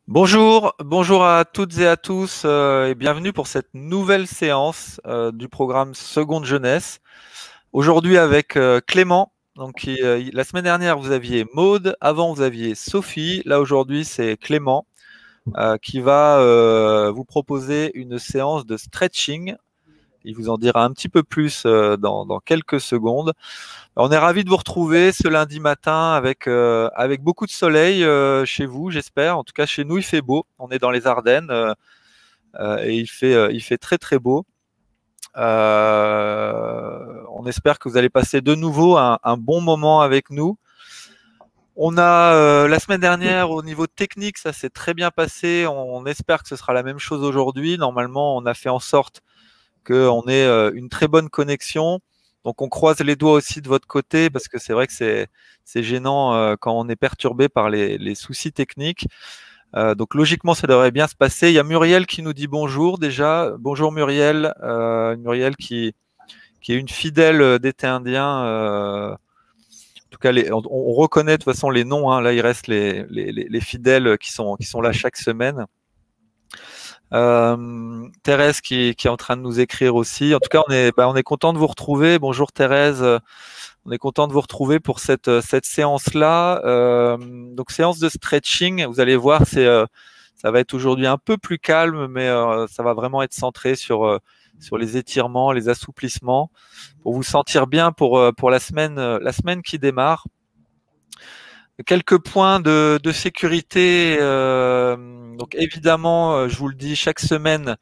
Bonjour à toutes et à tous et bienvenue pour cette nouvelle séance du programme Seconde Jeunesse. Aujourd'hui avec Clément. Donc la semaine dernière vous aviez Maude, avant vous aviez Sophie. Là aujourd'hui c'est Clément qui va vous proposer une séance de stretching. Il vous en dira un petit peu plus dans quelques secondes. On est ravis de vous retrouver ce lundi matin avec beaucoup de soleil chez vous, j'espère. En tout cas, chez nous, il fait beau. On est dans les Ardennes et il fait très très beau. On espère que vous allez passer de nouveau un bon moment avec nous. On a la semaine dernière au niveau technique, ça s'est très bien passé. On espère que ce sera la même chose aujourd'hui. Normalement, on a fait en sorte qu'on ait une très bonne connexion. Donc on croise les doigts aussi de votre côté parce que c'est vrai que c'est gênant quand on est perturbé par les soucis techniques. Donc logiquement ça devrait bien se passer. Il y a Muriel qui nous dit bonjour déjà. Bonjour Muriel, Muriel qui est une fidèle d'été indien. En tout cas, on reconnaît de toute façon les noms. Hein. Là, il reste les fidèles qui sont là chaque semaine. Thérèse qui est en train de nous écrire aussi. En tout cas, on est content de vous retrouver. Bonjour Thérèse, on est content de vous retrouver pour cette séance-là. Donc séance de stretching. Vous allez voir, ça va être aujourd'hui un peu plus calme, mais ça va vraiment être centré sur les étirements, les assouplissements, pour vous sentir bien pour la semaine qui démarre. Quelques points de sécurité. Donc évidemment, je vous le dis chaque semaine,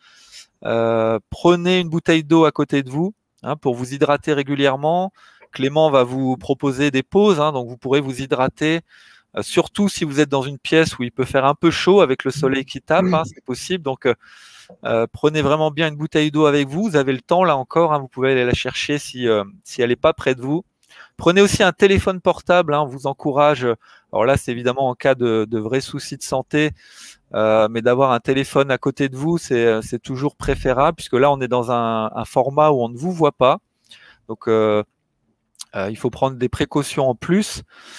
prenez une bouteille d'eau à côté de vous pour vous hydrater régulièrement. Clément va vous proposer des pauses, donc vous pourrez vous hydrater, surtout si vous êtes dans une pièce où il peut faire un peu chaud avec le soleil qui tape, c'est possible. Donc prenez vraiment bien une bouteille d'eau avec vous. Vous avez le temps là encore, vous pouvez aller la chercher si elle n'est pas près de vous. Prenez aussi un téléphone portable, on vous encourage, alors là c'est évidemment en cas de vrais soucis de santé, mais d'avoir un téléphone à côté de vous, c'est toujours préférable, puisque là on est dans un format où on ne vous voit pas. Donc il faut prendre des précautions en plus.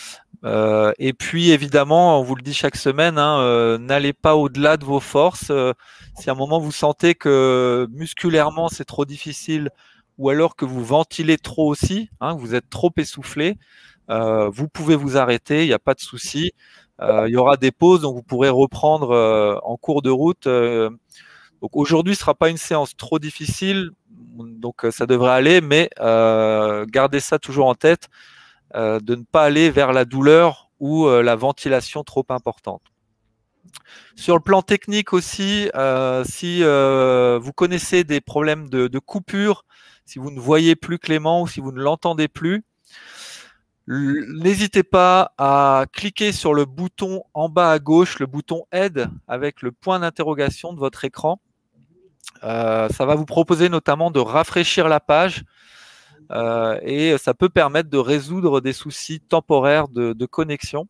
Et puis évidemment, on vous le dit chaque semaine, n'allez pas au-delà de vos forces. Si à un moment vous sentez que musculairement c'est trop difficile, ou alors que vous ventilez trop aussi, que vous êtes trop essoufflé, vous pouvez vous arrêter, il n'y a pas de souci. Il y aura des pauses, donc vous pourrez reprendre en cours de route. Donc aujourd'hui, ce ne sera pas une séance trop difficile, donc ça devrait aller, mais gardez ça toujours en tête, de ne pas aller vers la douleur ou la ventilation trop importante. Sur le plan technique aussi, si vous connaissez des problèmes de coupure, si vous ne voyez plus Clément ou si vous ne l'entendez plus, n'hésitez pas à cliquer sur le bouton en bas à gauche, le bouton aide avec le point d'interrogation de votre écran. Ça va vous proposer notamment de rafraîchir la page et ça peut permettre de résoudre des soucis temporaires de connexion.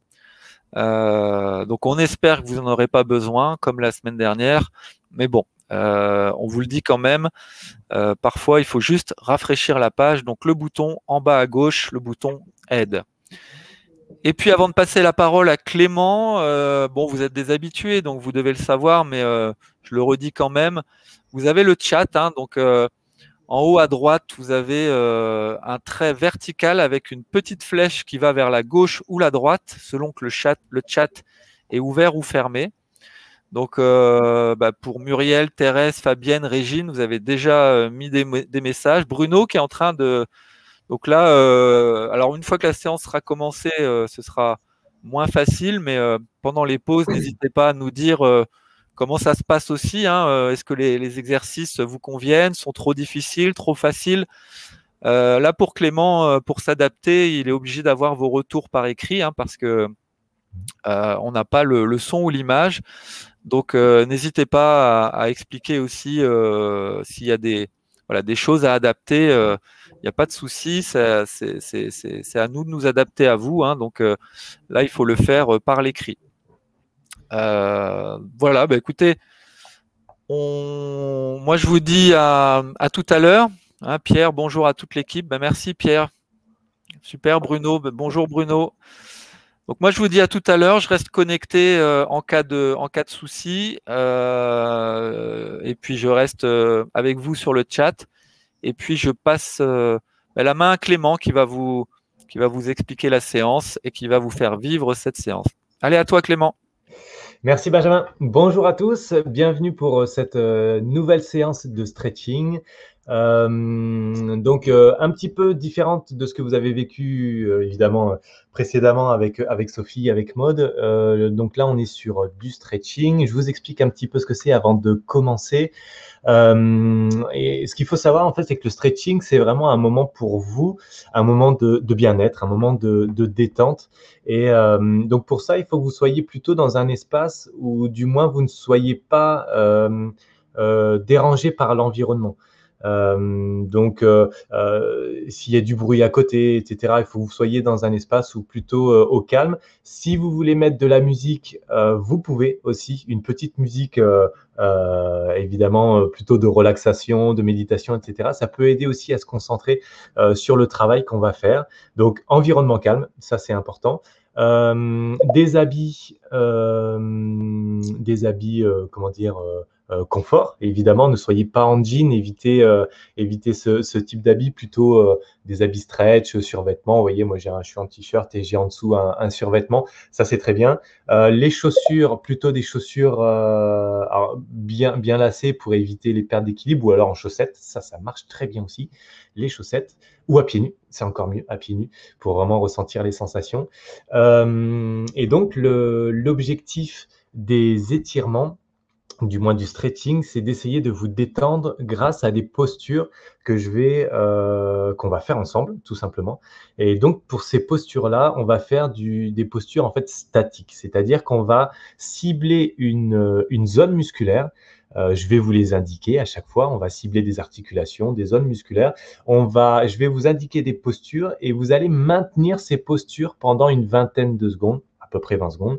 Donc on espère que vous n'en aurez pas besoin comme la semaine dernière, mais bon, on vous le dit quand même, parfois il faut juste rafraîchir la page, donc le bouton en bas à gauche, le bouton aide. Et puis avant de passer la parole à Clément, bon vous êtes des habitués donc vous devez le savoir, mais je le redis quand même, vous avez le chat, donc en haut à droite, vous avez un trait vertical avec une petite flèche qui va vers la gauche ou la droite, selon que le chat est ouvert ou fermé. Donc, pour Muriel, Thérèse, Fabienne, Régine, vous avez déjà mis des messages. Bruno qui est en train de... Donc là, alors une fois que la séance sera commencée, ce sera moins facile, mais pendant les pauses, n'hésitez pas à nous dire... comment ça se passe aussi, est-ce que les exercices vous conviennent, sont trop difficiles, trop faciles? Là, pour Clément, pour s'adapter, il est obligé d'avoir vos retours par écrit, parce que on n'a pas le son ou l'image. Donc, n'hésitez pas à expliquer aussi s'il y a des choses à adapter. Il n'y a pas de souci, c'est à nous de nous adapter à vous. Donc là, il faut le faire par l'écrit. Voilà, écoutez, moi je vous dis à tout à l'heure. Pierre, bonjour à toute l'équipe. Merci Pierre. Super Bruno, bonjour Bruno. Donc moi, je vous dis à tout à l'heure. Je reste connecté en cas de souci. Et puis, je reste avec vous sur le chat. Et puis, je passe la main à Clément qui va vous expliquer la séance et qui va vous faire vivre cette séance. Allez, à toi, Clément. Merci Benjamin. Bonjour à tous. Bienvenue pour cette nouvelle séance de stretching. Un petit peu différente de ce que vous avez vécu évidemment précédemment avec Sophie, avec Maud. Donc là, on est sur du stretching. Je vous explique un petit peu ce que c'est avant de commencer. Et ce qu'il faut savoir, en fait, c'est que le stretching, c'est vraiment un moment pour vous, un moment de bien-être, un moment de détente. Et donc, pour ça, il faut que vous soyez plutôt dans un espace où, du moins, vous ne soyez pas dérangé par l'environnement. S'il y a du bruit à côté, etc., il faut que vous soyez dans un espace où plutôt au calme. Si vous voulez mettre de la musique, vous pouvez aussi, une petite musique évidemment plutôt de relaxation, de méditation, etc. Ça peut aider aussi à se concentrer sur le travail qu'on va faire. Donc, environnement calme, ça c'est important. Des habits, comment dire, confort. Évidemment, ne soyez pas en jean, évitez ce type d'habits, plutôt des habits stretch, survêtements. Vous voyez, moi je suis en t-shirt et j'ai en dessous un survêtement. Ça, c'est très bien. Les chaussures, plutôt des chaussures bien lacées pour éviter les pertes d'équilibre, ou alors en chaussettes. Ça marche très bien aussi. Les chaussettes, ou à pieds nus, c'est encore mieux, à pieds nus, pour vraiment ressentir les sensations. Et donc, l'objectif des étirements, du moins du stretching, c'est d'essayer de vous détendre grâce à des postures qu'on va faire ensemble, tout simplement. Et donc, pour ces postures-là, on va faire des postures en fait statiques, c'est-à-dire qu'on va cibler une zone musculaire. Je vais vous les indiquer à chaque fois. On va cibler des articulations, des zones musculaires. Je vais vous indiquer des postures et vous allez maintenir ces postures pendant une vingtaine de secondes, à peu près 20 secondes.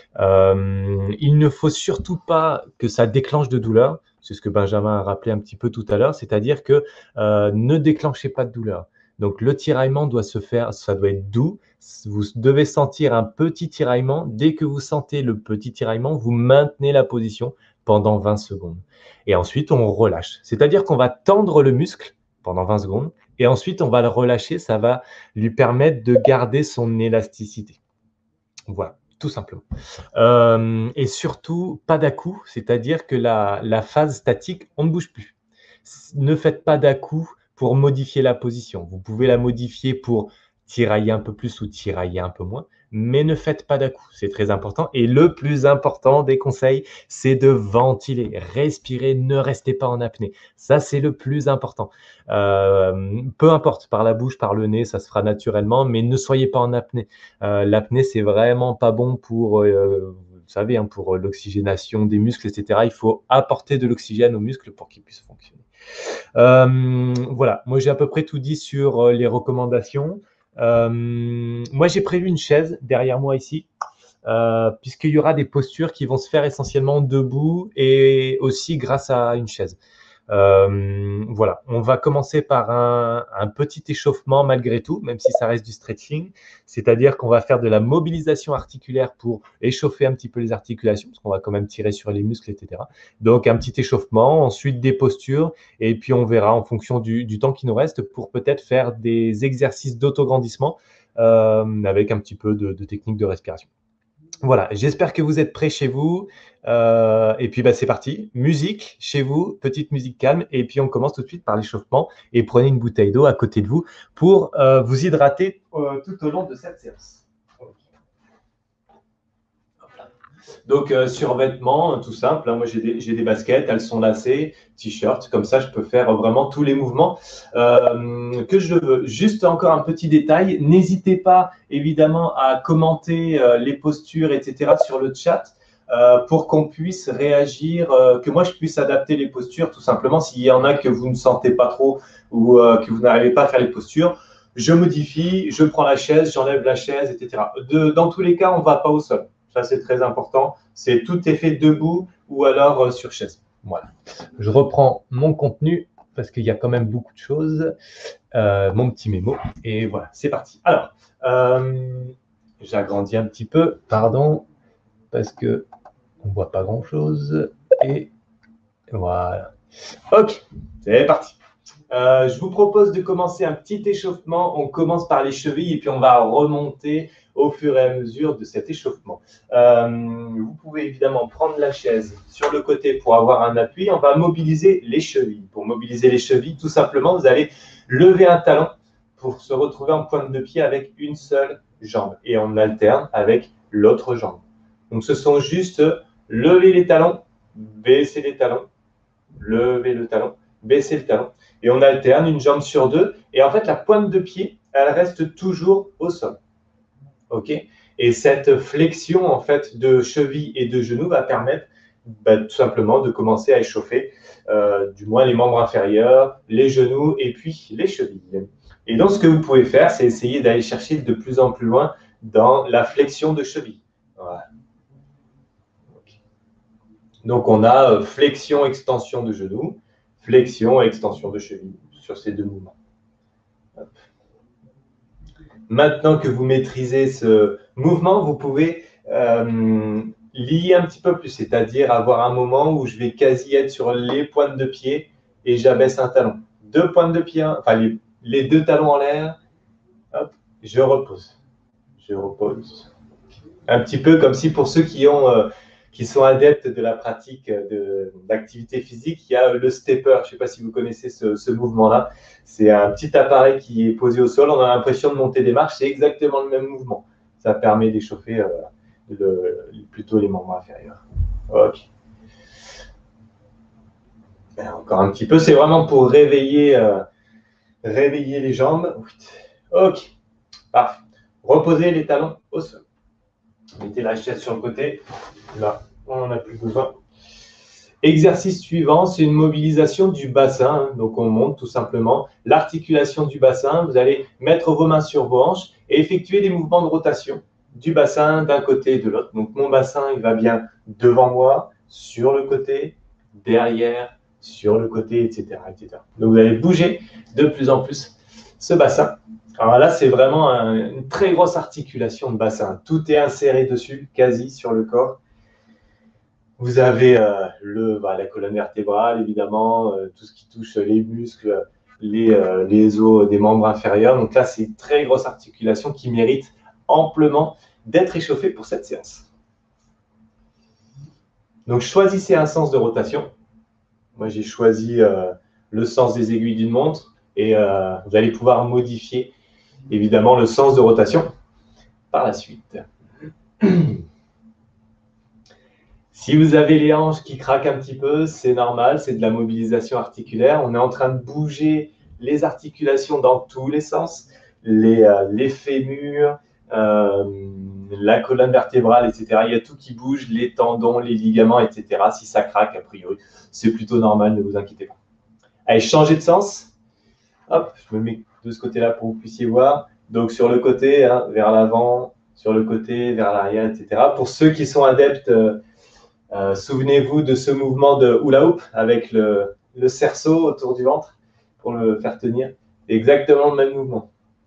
Il ne faut surtout pas que ça déclenche de douleur. C'est ce que Benjamin a rappelé un petit peu tout à l'heure, c'est-à-dire que ne déclenchez pas de douleur. Donc le tiraillement doit se faire, ça doit être doux. Vous devez sentir un petit tiraillement. Dès que vous sentez le petit tiraillement, vous maintenez la position pendant 20 secondes. Et ensuite, on relâche. C'est-à-dire qu'on va tendre le muscle pendant 20 secondes et ensuite, on va le relâcher. Ça va lui permettre de garder son élasticité. Voilà, tout simplement. Et surtout, pas d'à-coups, c'est-à-dire que la phase statique, on ne bouge plus. Ne faites pas d'à-coups pour modifier la position. Vous pouvez la modifier pour tirailler un peu plus ou tirailler un peu moins, mais ne faites pas d'à-coups, c'est très important. Et le plus important des conseils, c'est de ventiler, respirer, ne restez pas en apnée. Ça, c'est le plus important. Peu importe, par la bouche, par le nez, ça se fera naturellement, mais ne soyez pas en apnée. L'apnée, c'est vraiment pas bon pour, vous savez, hein, pour l'oxygénation des muscles, etc. Il faut apporter de l'oxygène aux muscles pour qu'ils puissent fonctionner. Voilà, moi j'ai à peu près tout dit sur les recommandations. Moi j'ai prévu une chaise derrière moi ici, puisqu'il y aura des postures qui vont se faire essentiellement debout et aussi grâce à une chaise. Voilà, on va commencer par un petit échauffement malgré tout, même si ça reste du stretching, c'est-à-dire qu'on va faire de la mobilisation articulaire pour échauffer un petit peu les articulations, parce qu'on va quand même tirer sur les muscles, etc. Donc un petit échauffement, ensuite des postures, et puis on verra en fonction du temps qui nous reste pour peut-être faire des exercices d'autograndissement avec un petit peu de technique de respiration. Voilà, j'espère que vous êtes prêts chez vous. Et puis, c'est parti. Musique chez vous, petite musique calme. Et puis, on commence tout de suite par l'échauffement. Et prenez une bouteille d'eau à côté de vous pour vous hydrater tout au long de cette séance. Donc, survêtement, tout simple. Hein. Moi, j'ai des baskets, elles sont lacées, t-shirt. Comme ça, je peux faire vraiment tous les mouvements que je veux. Juste encore un petit détail. N'hésitez pas, évidemment, à commenter les postures, etc. sur le chat pour qu'on puisse réagir, que moi, je puisse adapter les postures. Tout simplement, s'il y en a que vous ne sentez pas trop ou que vous n'arrivez pas à faire les postures, je modifie, je prends la chaise, j'enlève la chaise, etc. Dans tous les cas, on ne va pas au sol. Ça, c'est très important. C'est tout est fait debout ou alors sur chaise. Voilà. Je reprends mon contenu parce qu'il y a quand même beaucoup de choses. Mon petit mémo. Et voilà, c'est parti. Alors, J'agrandis un petit peu, pardon, parce que on ne voit pas grand-chose. Et voilà. Ok, c'est parti. Je vous propose de commencer un petit échauffement. On commence par les chevilles et puis on va remonter au fur et à mesure de cet échauffement. Vous pouvez évidemment prendre la chaise sur le côté pour avoir un appui. On va mobiliser les chevilles. Pour mobiliser les chevilles, tout simplement, vous allez lever un talon pour se retrouver en pointe de pied avec une seule jambe. Et on alterne avec l'autre jambe. Donc, ce sont juste lever les talons, baisser les talons, lever le talon, baisser le talon. Et on alterne une jambe sur deux. Et en fait, la pointe de pied, elle reste toujours au sol. OK? Et cette flexion en fait de cheville et de genou va permettre tout simplement de commencer à échauffer du moins les membres inférieurs, les genoux et puis les chevilles. Et donc, ce que vous pouvez faire, c'est essayer d'aller chercher de plus en plus loin dans la flexion de cheville. Voilà. Donc, on a flexion, extension de genou, flexion et extension de cheville sur ces deux mouvements. Hop. Maintenant que vous maîtrisez ce mouvement, vous pouvez lier un petit peu plus, c'est-à-dire avoir un moment où je vais quasi être sur les pointes de pied et j'abaisse un talon. Deux pointes de pied, enfin les deux talons en l'air, hop, je repose. Je repose. Un petit peu comme si pour ceux qui sont adeptes de la pratique d'activité physique, il y a le stepper. Je ne sais pas si vous connaissez ce mouvement-là. C'est un petit appareil qui est posé au sol. On a l'impression de monter des marches. C'est exactement le même mouvement. Ça permet d'échauffer plutôt les membres inférieurs. Ok. Encore un petit peu. C'est vraiment pour réveiller les jambes. Ok. Parfait. Reposez les talons au sol. Mettez la chaise sur le côté. Là, on n'en a plus besoin. Exercice suivant, c'est une mobilisation du bassin. Donc, on monte tout simplement l'articulation du bassin. Vous allez mettre vos mains sur vos hanches et effectuer des mouvements de rotation du bassin d'un côté et de l'autre. Donc, mon bassin, il va bien devant moi, sur le côté, derrière, sur le côté, etc., etc. Donc, vous allez bouger de plus en plus ce bassin. Alors là, c'est vraiment une très grosse articulation de bassin. Tout est inséré dessus, quasi sur le corps. Vous avez la colonne vertébrale, évidemment, tout ce qui touche les muscles, les os des membres inférieurs. Donc là, c'est une très grosse articulation qui mérite amplement d'être échauffée pour cette séance. Donc, choisissez un sens de rotation. Moi, j'ai choisi le sens des aiguilles d'une montre et vous allez pouvoir modifier, évidemment, le sens de rotation par la suite. Si vous avez les hanches qui craquent un petit peu, c'est normal, c'est de la mobilisation articulaire. On est en train de bouger les articulations dans tous les sens, les fémurs, la colonne vertébrale, etc. Il y a tout qui bouge, les tendons, les ligaments, etc. Si ça craque, a priori, c'est plutôt normal, ne vous inquiétez pas. Allez, changez de sens. Hop, je me mets de ce côté-là pour que vous puissiez voir. Donc, sur le côté, vers l'avant, sur le côté, vers l'arrière, etc. Pour ceux qui sont adeptes... souvenez-vous de ce mouvement de hula hoop avec le cerceau autour du ventre pour le faire tenir. Exactement le même mouvement.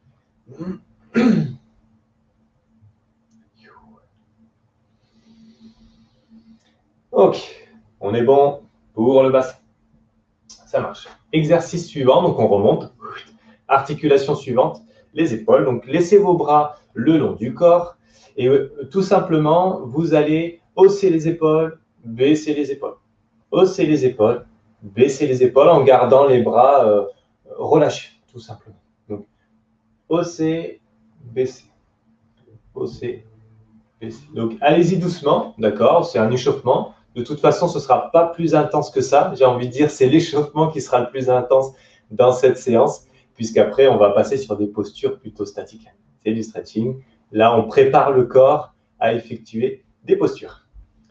Ok, on est bon pour le bassin. Ça marche. Exercice suivant, donc on remonte. Articulation suivante, les épaules. Donc laissez vos bras le long du corps et tout simplement, vous allez hausser les épaules, baisser les épaules. Hausser les épaules, baisser les épaules en gardant les bras relâchés, tout simplement. Donc, hausser, baisser. Hausser, baisser. Donc, allez-y doucement, d'accord? C'est un échauffement. De toute façon, ce ne sera pas plus intense que ça. J'ai envie de dire, c'est l'échauffement qui sera le plus intense dans cette séance, puisqu'après, on va passer sur des postures plutôt statiques. C'est du stretching. Là, on prépare le corps à effectuer des postures.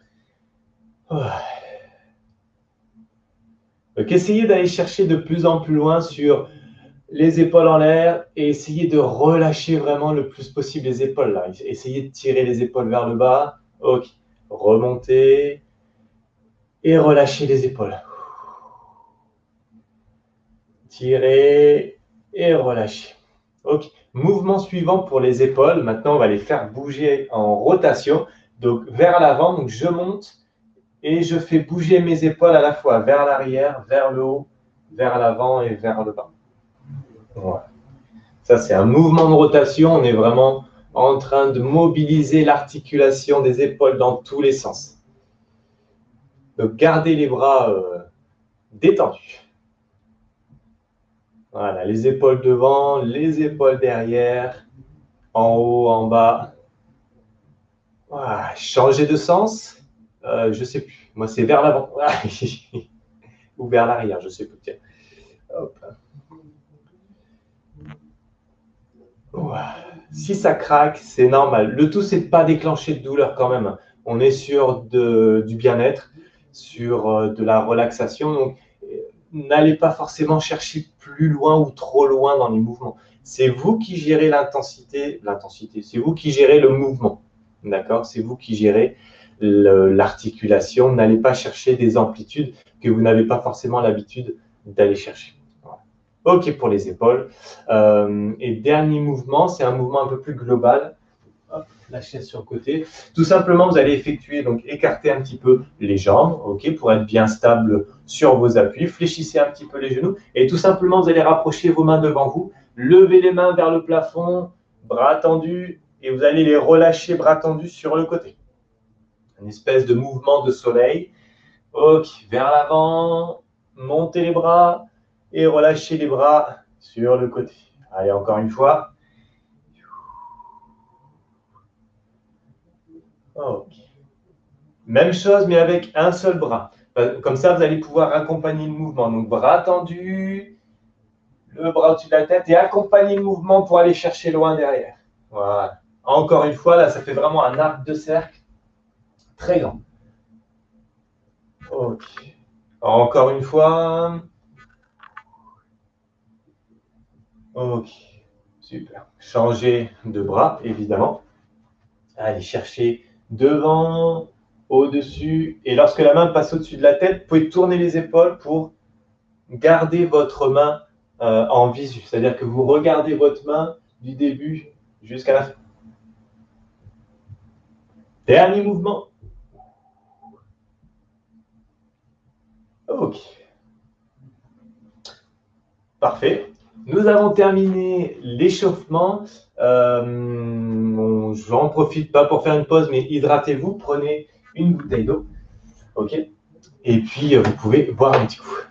Donc, essayez d'aller chercher de plus en plus loin sur les épaules en l'air et essayez de relâcher vraiment le plus possible les épaules. Là. Essayez de tirer les épaules vers le bas. Ok. Remontez et relâchez les épaules. Tirez et relâchez. Ok. Mouvement suivant pour les épaules. Maintenant, on va les faire bouger en rotation. Donc, vers l'avant, donc je monte et je fais bouger mes épaules à la fois vers l'arrière, vers le haut, vers l'avant et vers le bas. Voilà. Ça, c'est un mouvement de rotation. On est vraiment en train de mobiliser l'articulation des épaules dans tous les sens. Donc, gardez les bras détendus. Voilà, les épaules devant, les épaules derrière, en haut, en bas. Voilà, changer de sens. Je ne sais plus. Moi, c'est vers l'avant. Ou vers l'arrière, je ne sais plus. Tiens. Hop. Voilà. Si ça craque, c'est normal. Le tout, c'est de ne pas déclencher de douleur quand même. On est sur du bien-être, sur de la relaxation. Donc, n'allez pas forcément chercher plus loin ou trop loin dans les mouvements. C'est vous qui gérez l'intensité, c'est vous qui gérez le mouvement. D'accord? C'est vous qui gérez l'articulation. N'allez pas chercher des amplitudes que vous n'avez pas forcément l'habitude d'aller chercher. Voilà. OK pour les épaules. Et dernier mouvement, c'est un mouvement un peu plus global. Hop, la chaise sur le côté. Tout simplement, vous allez effectuer, donc écarter un petit peu les jambes, ok, pour être bien stable sur vos appuis. Fléchissez un petit peu les genoux et tout simplement, vous allez rapprocher vos mains devant vous. Levez les mains vers le plafond, bras tendus, et vous allez les relâcher bras tendus sur le côté. Une espèce de mouvement de soleil. Ok, vers l'avant, montez les bras et relâchez les bras sur le côté. Allez, encore une fois. Ok. Même chose, mais avec un seul bras. Comme ça, vous allez pouvoir accompagner le mouvement. Donc, bras tendu, le bras au-dessus de la tête et accompagner le mouvement pour aller chercher loin derrière. Voilà. Encore une fois, là, ça fait vraiment un arc de cercle très grand. Ok. Encore une fois. Ok. Super. Changer de bras, évidemment. Allez chercher devant, au-dessus. Et lorsque la main passe au-dessus de la tête, vous pouvez tourner les épaules pour garder votre main en visu. C'est-à-dire que vous regardez votre main du début jusqu'à la fin. Dernier mouvement. Ok. Parfait. Nous avons terminé l'échauffement. J'en profite pas pour faire une pause, mais hydratez-vous. Prenez une bouteille d'eau. Ok. Et puis, vous pouvez boire un petit coup.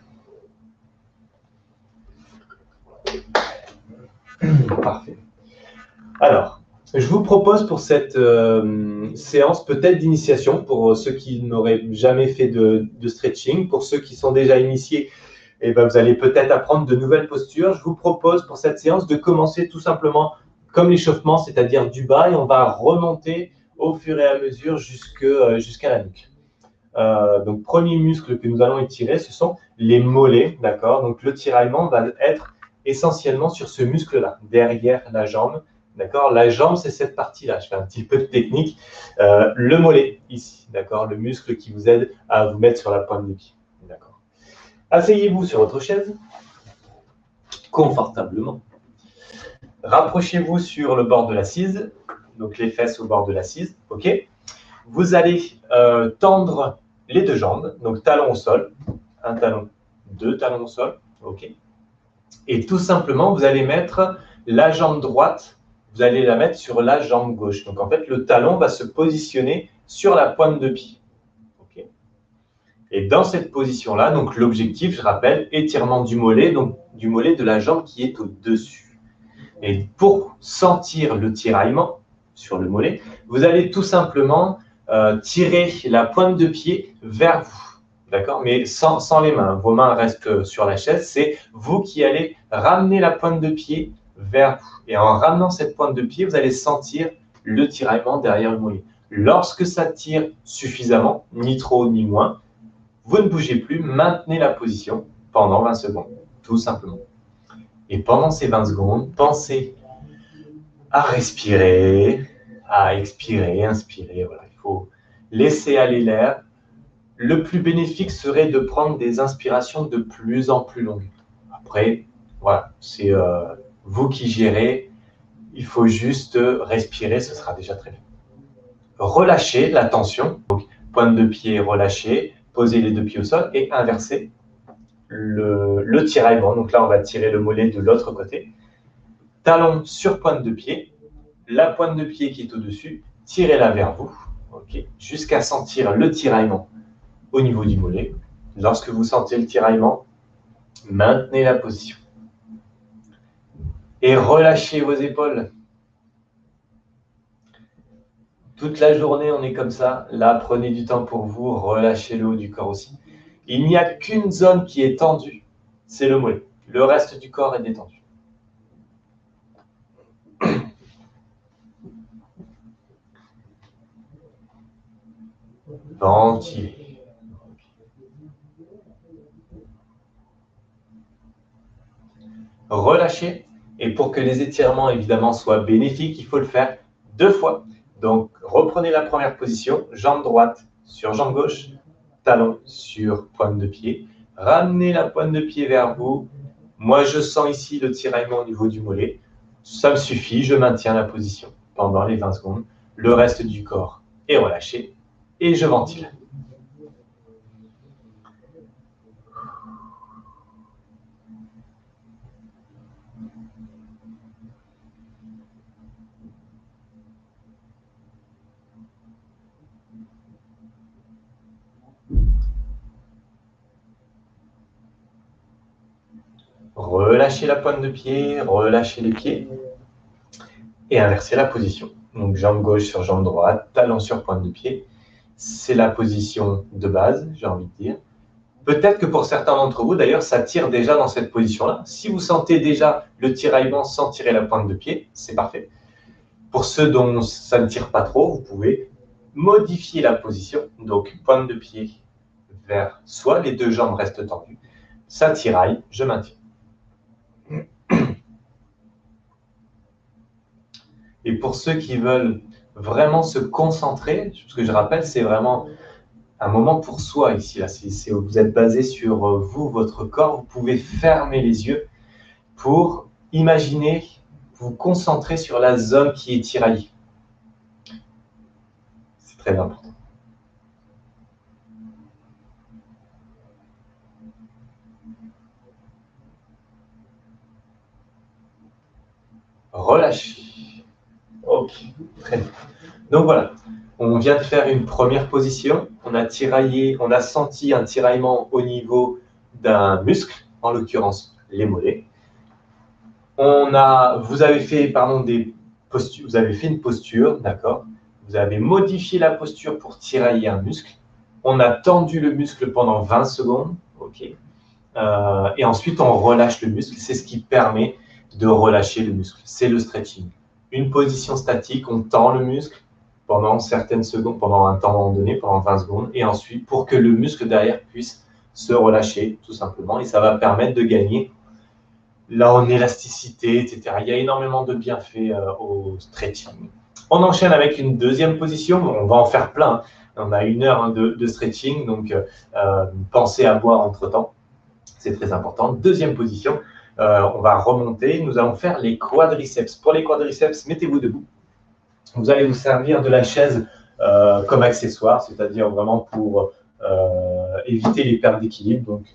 Parfait. Alors, je vous propose pour cette séance peut-être d'initiation, pour ceux qui n'auraient jamais fait de stretching, pour ceux qui sont déjà initiés, eh ben, vous allez peut-être apprendre de nouvelles postures. Je vous propose pour cette séance de commencer tout simplement comme l'échauffement, c'est-à-dire du bas, et on va remonter au fur et à mesure jusqu'à la nuque. Donc, premier muscle que nous allons étirer, ce sont les mollets, d'accord? Donc, le tiraillement va être essentiellement sur ce muscle-là, derrière la jambe, d'accord? La jambe, c'est cette partie-là. Je fais un petit peu de technique. Le mollet, ici, d'accord? Le muscle qui vous aide à vous mettre sur la pointe du pied, d'accord? Asseyez-vous sur votre chaise, confortablement. Rapprochez-vous sur le bord de l'assise, donc les fesses au bord de l'assise, ok? Vous allez tendre les deux jambes, donc talon au sol, un talon, deux talons au sol, ok. Et tout simplement, vous allez mettre la jambe droite, vous allez la mettre sur la jambe gauche. Donc en fait, le talon va se positionner sur la pointe de pied. Okay. Et dans cette position-là, donc l'objectif, je rappelle, étirement du mollet, donc du mollet de la jambe qui est au-dessus. Et pour sentir le tiraillement sur le mollet, vous allez tout simplement tirer la pointe de pied vers vous. D'accord? Mais sans les mains. Vos mains restent sur la chaise. C'est vous qui allez ramener la pointe de pied vers vous. Et en ramenant cette pointe de pied, vous allez sentir le tiraillement derrière le mollet. Lorsque ça tire suffisamment, ni trop ni moins, vous ne bougez plus, maintenez la position pendant 20 secondes, tout simplement. Et pendant ces 20 secondes, pensez à respirer, à expirer, inspirer. Voilà, il faut laisser aller l'air. Le plus bénéfique serait de prendre des inspirations de plus en plus longues. Après, voilà, c'est vous qui gérez Il faut juste respirer, ce sera déjà très bien. Relâchez la tension, donc pointe de pied relâchée, posez les deux pieds au sol et inversez le tiraillement. Donc là, on va tirer le mollet de l'autre côté. Talon sur pointe de pied, la pointe de pied qui est au-dessus, tirez-la vers vous, okay, jusqu'à sentir le tiraillement au niveau du mollet. Lorsque vous sentez le tiraillement, maintenez la position. Et relâchez vos épaules. Toute la journée, on est comme ça. Là, prenez du temps pour vous, relâchez le haut du corps aussi. Il n'y a qu'une zone qui est tendue, c'est le mollet. Le reste du corps est détendu. Ventilez. Relâchez. Et pour que les étirements, évidemment, soient bénéfiques, il faut le faire 2 fois. Donc, reprenez la première position, jambe droite sur jambe gauche, talon sur pointe de pied. Ramenez la pointe de pied vers vous. Moi, je sens ici le tiraillement au niveau du mollet. Ça me suffit, je maintiens la position pendant les 20 secondes. Le reste du corps est relâché et je ventile. Relâchez la pointe de pied, relâchez les pieds et inversez la position. Donc jambe gauche sur jambe droite, talon sur pointe de pied. C'est la position de base, j'ai envie de dire. Peut-être que pour certains d'entre vous, d'ailleurs, ça tire déjà dans cette position-là. Si vous sentez déjà le tiraillement sans tirer la pointe de pied, c'est parfait. Pour ceux dont ça ne tire pas trop, vous pouvez modifier la position. Donc, pointe de pied vers soi, les deux jambes restent tendues. Ça tiraille, je maintiens. Et pour ceux qui veulent vraiment se concentrer, ce que je rappelle, c'est vraiment un moment pour soi ici. Là, vous êtes basé sur vous, votre corps. Vous pouvez fermer les yeux pour imaginer, vous concentrer sur la zone qui est tiraillée. C'est très important. Relâchez. Ok, très bien. Donc voilà, on vient de faire une première position. On a tiraillé, on a senti un tiraillement au niveau d'un muscle, en l'occurrence les mollets. Vous avez fait, vous avez fait une posture, d'accord. Vous avez modifié la posture pour tirailler un muscle. On a tendu le muscle pendant 20 secondes, ok. Et ensuite, on relâche le muscle. C'est ce qui permet de relâcher le muscle. C'est le stretching. Une position statique, on tend le muscle pendant certaines secondes, pendant un temps donné, pendant 20 secondes, et ensuite, pour que le muscle derrière puisse se relâcher, tout simplement. Et ça va permettre de gagner là en élasticité, etc. Il y a énormément de bienfaits au stretching. On enchaîne avec une deuxième position. On va en faire plein. On a 1 heure de stretching, donc pensez à boire entre-temps. C'est très important. Deuxième position, on va remonter. Nous allons faire les quadriceps. Pour les quadriceps, mettez-vous debout. Vous allez vous servir de la chaise comme accessoire, c'est-à-dire vraiment pour éviter les pertes d'équilibre. Donc,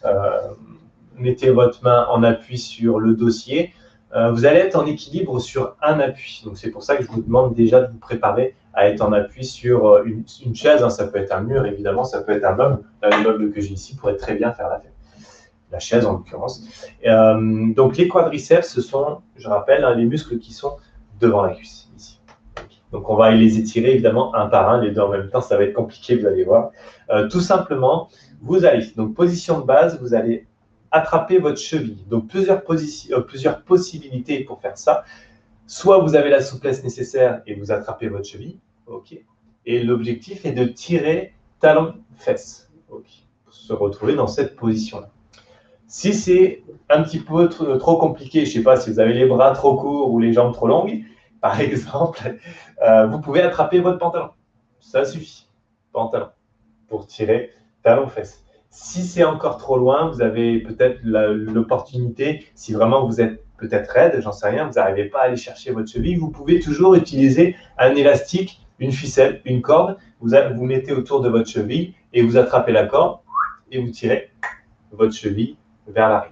mettez votre main en appui sur le dossier. Vous allez être en équilibre sur un appui. Donc, c'est pour ça que je vous demande déjà de vous préparer à être en appui sur une chaise. Hein. Ça peut être un mur, évidemment, ça peut être un meuble. Là, le meuble que j'ai ici pourrait très bien faire l'affaire. La chaise, en l'occurrence. Donc, les quadriceps, ce sont, je rappelle, hein, les muscles qui sont devant la cuisse, ici. Donc, on va les étirer, évidemment, un par un. Les deux en même temps, ça va être compliqué, vous allez voir. Tout simplement, vous allez, donc, position de base, vous allez attraper votre cheville. Donc, plusieurs possibilités pour faire ça. Soit vous avez la souplesse nécessaire et vous attrapez votre cheville. OK. Et l'objectif est de tirer talon-fesse. OK. Pour se retrouver dans cette position-là. Si c'est un petit peu trop compliqué, je ne sais pas si vous avez les bras trop courts ou les jambes trop longues, par exemple, vous pouvez attraper votre pantalon. Ça suffit, pantalon, pour tirer talon-fesse. Si c'est encore trop loin, vous avez peut-être l'opportunité, si vraiment vous êtes peut-être raide, j'en sais rien, vous n'arrivez pas à aller chercher votre cheville, vous pouvez toujours utiliser un élastique, une ficelle, une corde, vous mettez autour de votre cheville et vous attrapez la corde et vous tirez votre cheville vers l'arrière.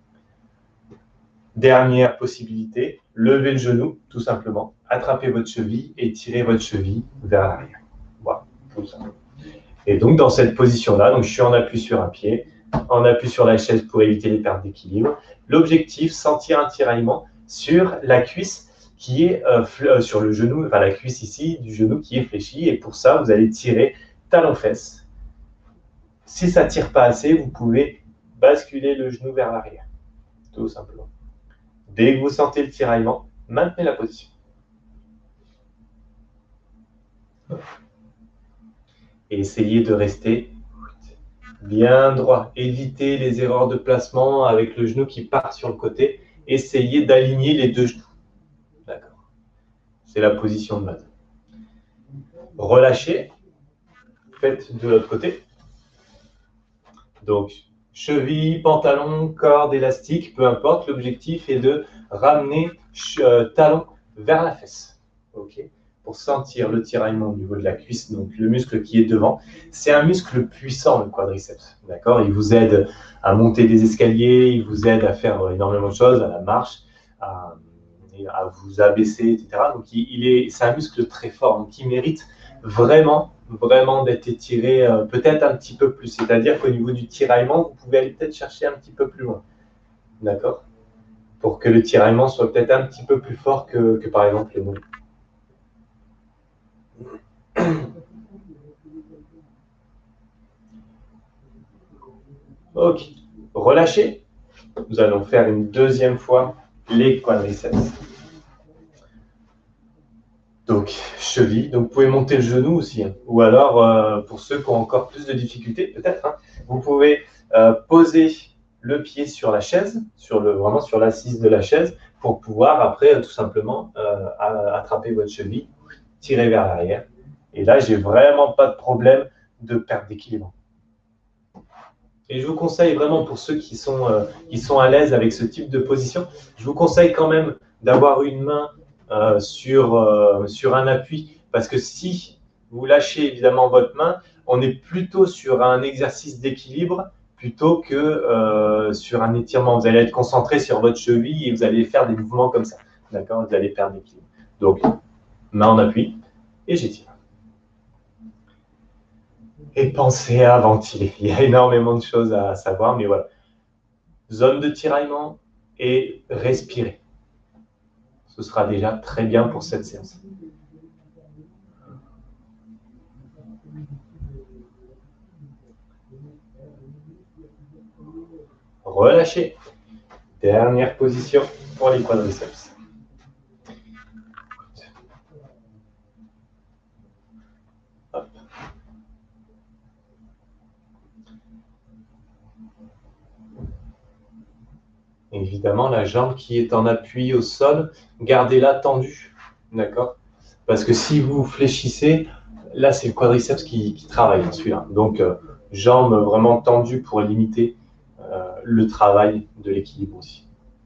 Dernière possibilité, levez le genou, tout simplement, attrapez votre cheville et tirez votre cheville vers l'arrière. Voilà, tout simplement. Et donc, dans cette position-là, donc je suis en appui sur un pied, en appui sur la chaise pour éviter les pertes d'équilibre. L'objectif, sentir un tiraillement sur la cuisse qui est sur le genou, enfin la cuisse ici du genou qui est fléchie. Et pour ça, vous allez tirer talon-fesse. Si ça ne tire pas assez, vous pouvez basculer le genou vers l'arrière, tout simplement. Dès que vous sentez le tiraillement, maintenez la position. Et essayez de rester bien droit. Évitez les erreurs de placement avec le genou qui part sur le côté. Essayez d'aligner les deux genoux. D'accord. C'est la position de base. Relâchez. Faites de l'autre côté. Donc, cheville, pantalon, corde, élastique, peu importe. L'objectif est de ramener talon vers la fesse. OK ? Pour sentir le tiraillement au niveau de la cuisse, donc le muscle qui est devant. C'est un muscle puissant, le quadriceps. D'accord ? Il vous aide à monter des escaliers, il vous aide à faire énormément de choses, à la marche, à vous abaisser, etc. Donc, c'est un muscle très fort, donc il mérite vraiment d'être étiré peut-être un petit peu plus. C'est-à-dire qu'au niveau du tiraillement, vous pouvez aller peut-être chercher un petit peu plus loin. D'accord ? Pour que le tiraillement soit peut-être un petit peu plus fort que par exemple les mollets. Ok, relâchez. Nous allons faire une deuxième fois les quadriceps. Donc, cheville. Donc, vous pouvez monter le genou aussi. Hein. Ou alors, pour ceux qui ont encore plus de difficultés, peut-être, hein, vous pouvez poser le pied sur la chaise, vraiment sur l'assise de la chaise, pour pouvoir après, tout simplement, attraper votre cheville, tirer vers l'arrière. Et là, j'ai vraiment pas de problème de perte d'équilibre. Et je vous conseille vraiment, pour ceux qui sont à l'aise avec ce type de position, je vous conseille quand même d'avoir une main sur un appui, parce que si vous lâchez évidemment votre main, on est plutôt sur un exercice d'équilibre plutôt que sur un étirement. Vous allez être concentré sur votre cheville et vous allez faire des mouvements comme ça. D'accord ? Vous allez perdre l'équilibre. Donc, main en appui et j'étire. Et pensez à ventiler. Il y a énormément de choses à savoir, mais voilà. Zone de tiraillement et respirer. Ce sera déjà très bien pour cette séance. Relâchez. Dernière position pour les quadriceps. Hop. Évidemment, la jambe qui est en appui au sol, gardez-la tendue. D'accord ? Parce que si vous fléchissez, là, c'est le quadriceps qui travaille, celui-là. Donc, jambe vraiment tendue pour limiter le travail de l'équilibre aussi.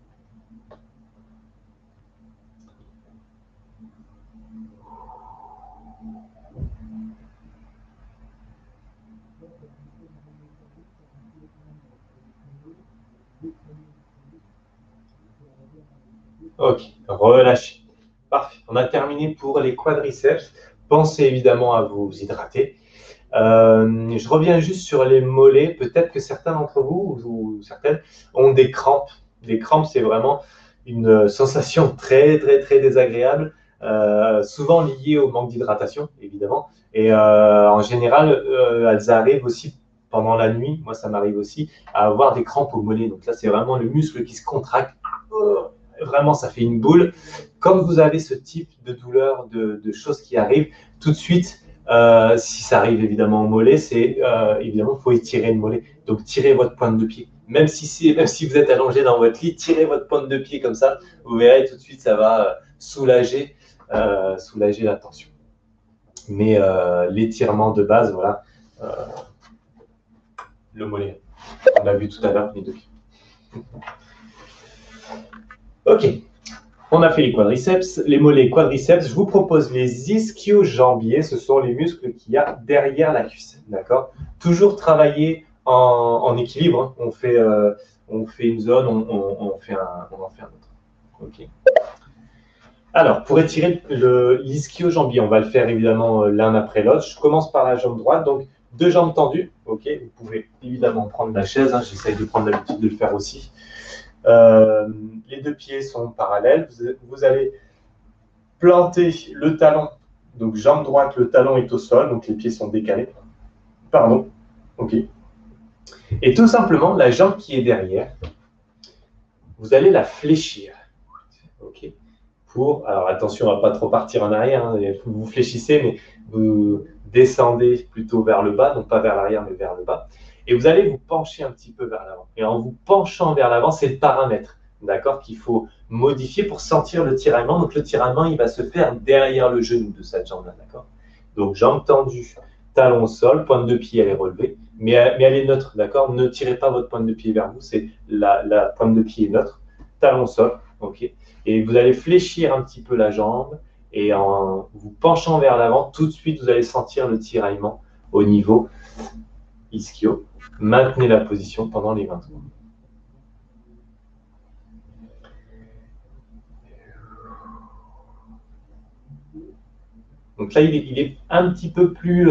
Ok, relâchez. Parfait. On a terminé pour les quadriceps. Pensez évidemment à vous hydrater. Je reviens juste sur les mollets. Peut-être que certains d'entre vous ou certaines ont des crampes. Les crampes, c'est vraiment une sensation très, très, très désagréable, souvent liée au manque d'hydratation, évidemment. Et en général, elles arrivent aussi pendant la nuit. Moi, ça m'arrive aussi à avoir des crampes au mollet. Donc là, c'est vraiment le muscle qui se contracte. Vraiment, ça fait une boule. Quand vous avez ce type de douleur, de choses qui arrivent, tout de suite, si ça arrive évidemment au mollet, c'est évidemment, il faut étirer le mollet. Donc, tirez votre pointe de pied. Même si vous êtes allongé dans votre lit, tirez votre pointe de pied comme ça. Vous verrez tout de suite, ça va soulager la tension. Mais l'étirement de base, voilà, le mollet. On l'a vu tout à l'heure, les deux pieds. Ok, on a fait les quadriceps, les mollets quadriceps. Je vous propose les ischio-jambiers. Ce sont les muscles qu'il y a derrière la cuisse. D'accord. Toujours travailler en équilibre. Hein. On fait une zone, on en fait un autre. Ok. Alors, pour étirer l'ischio-jambier, on va le faire évidemment l'un après l'autre. Je commence par la jambe droite, donc deux jambes tendues. Ok, vous pouvez évidemment prendre la chaise. Hein. J'essaye de prendre l'habitude de le faire aussi. Les deux pieds sont parallèles. Vous allez planter le talon. Donc, jambe droite, le talon est au sol. Donc, les pieds sont décalés. Pardon. OK. Et tout simplement, la jambe qui est derrière, vous allez la fléchir. OK. Alors, attention à ne pas trop partir en arrière. Hein. Vous fléchissez, mais vous descendez plutôt vers le bas. Donc, pas vers l'arrière, mais vers le bas. Et vous allez vous pencher un petit peu vers l'avant. Et en vous penchant vers l'avant, c'est le paramètre, d'accord, qu'il faut modifier pour sentir le tiraillement. Donc, le tiraillement, il va se faire derrière le genou de cette jambe-là, d'accord. Donc, jambe tendue, talon au sol, pointe de pied, elle est relevée, mais elle est neutre, d'accord. Ne tirez pas votre pointe de pied vers vous, c'est la pointe de pied est neutre, talon au sol, ok. Et vous allez fléchir un petit peu la jambe et en vous penchant vers l'avant, tout de suite, vous allez sentir le tiraillement au niveau ischio. Maintenez la position pendant les 20 secondes. Donc là, il est un petit peu plus...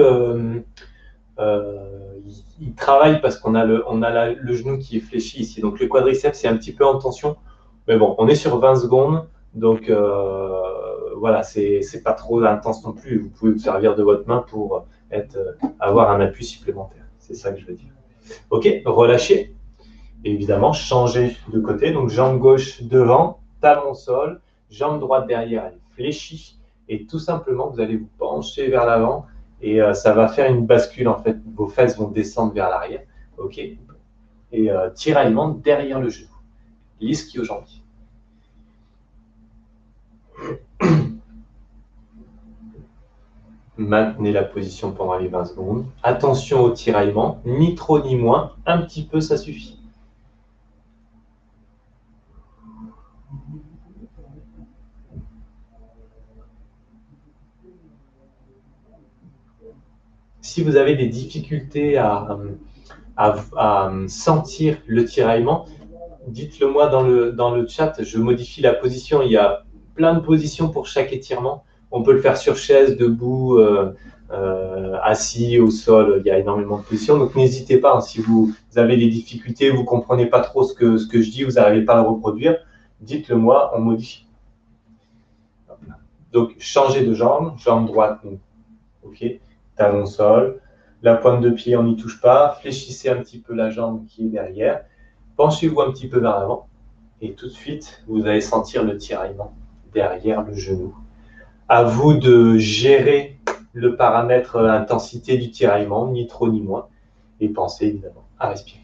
il travaille parce qu'on a le genou qui est fléchi ici. Donc le quadriceps, c'est un petit peu en tension. Mais bon, on est sur 20 secondes. Donc voilà, c'est pas trop intense non plus. Vous pouvez vous servir de votre main pour avoir un appui supplémentaire. C'est ça que je veux dire. OK, relâchez. Évidemment, changez de côté. Donc, jambe gauche devant, talon au sol, jambe droite derrière, elle fléchit. Et tout simplement, vous allez vous pencher vers l'avant et ça va faire une bascule. En fait, vos fesses vont descendre vers l'arrière. OK. Et tiraillement derrière le genou. L'ischio-jambier. Maintenez la position pendant les 20 secondes. Attention au tiraillement, ni trop ni moins. Un petit peu, ça suffit. Si vous avez des difficultés à sentir le tiraillement, dites-le moi dans le chat, je modifie la position. Il y a plein de positions pour chaque étirement. On peut le faire sur chaise, debout, assis, au sol. Il y a énormément de positions. Donc n'hésitez pas, hein, si vous avez des difficultés, vous ne comprenez pas trop ce que je dis, vous n'arrivez pas à le reproduire, dites-le moi, on modifie. Donc changez de jambe, jambe droite, donc, ok, talon au sol. La pointe de pied, on n'y touche pas. Fléchissez un petit peu la jambe qui est derrière. Penchez-vous un petit peu vers l'avant. Et tout de suite, vous allez sentir le tiraillement derrière le genou. À vous de gérer le paramètre intensité du tiraillement, ni trop ni moins. Et pensez évidemment à respirer.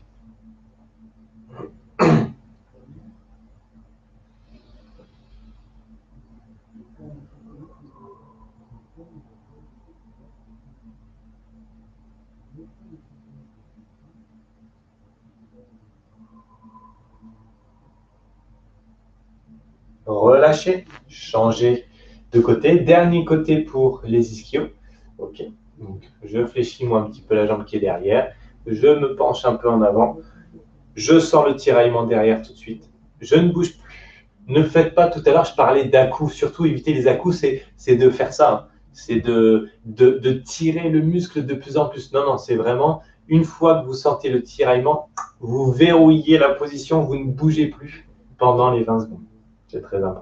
Relâchez, changez de côté. Dernier côté pour les ischios. Ok. Donc, je fléchis moi un petit peu la jambe qui est derrière. Je me penche un peu en avant. Je sens le tiraillement derrière tout de suite. Je ne bouge plus. Ne faites pas, tout à l'heure, je parlais d'à-coups. Surtout, éviter les à-coups, c'est de faire ça. Hein. C'est de tirer le muscle de plus en plus. Non, non, c'est vraiment, une fois que vous sentez le tiraillement, vous verrouillez la position, vous ne bougez plus pendant les 20 secondes. C'est très important.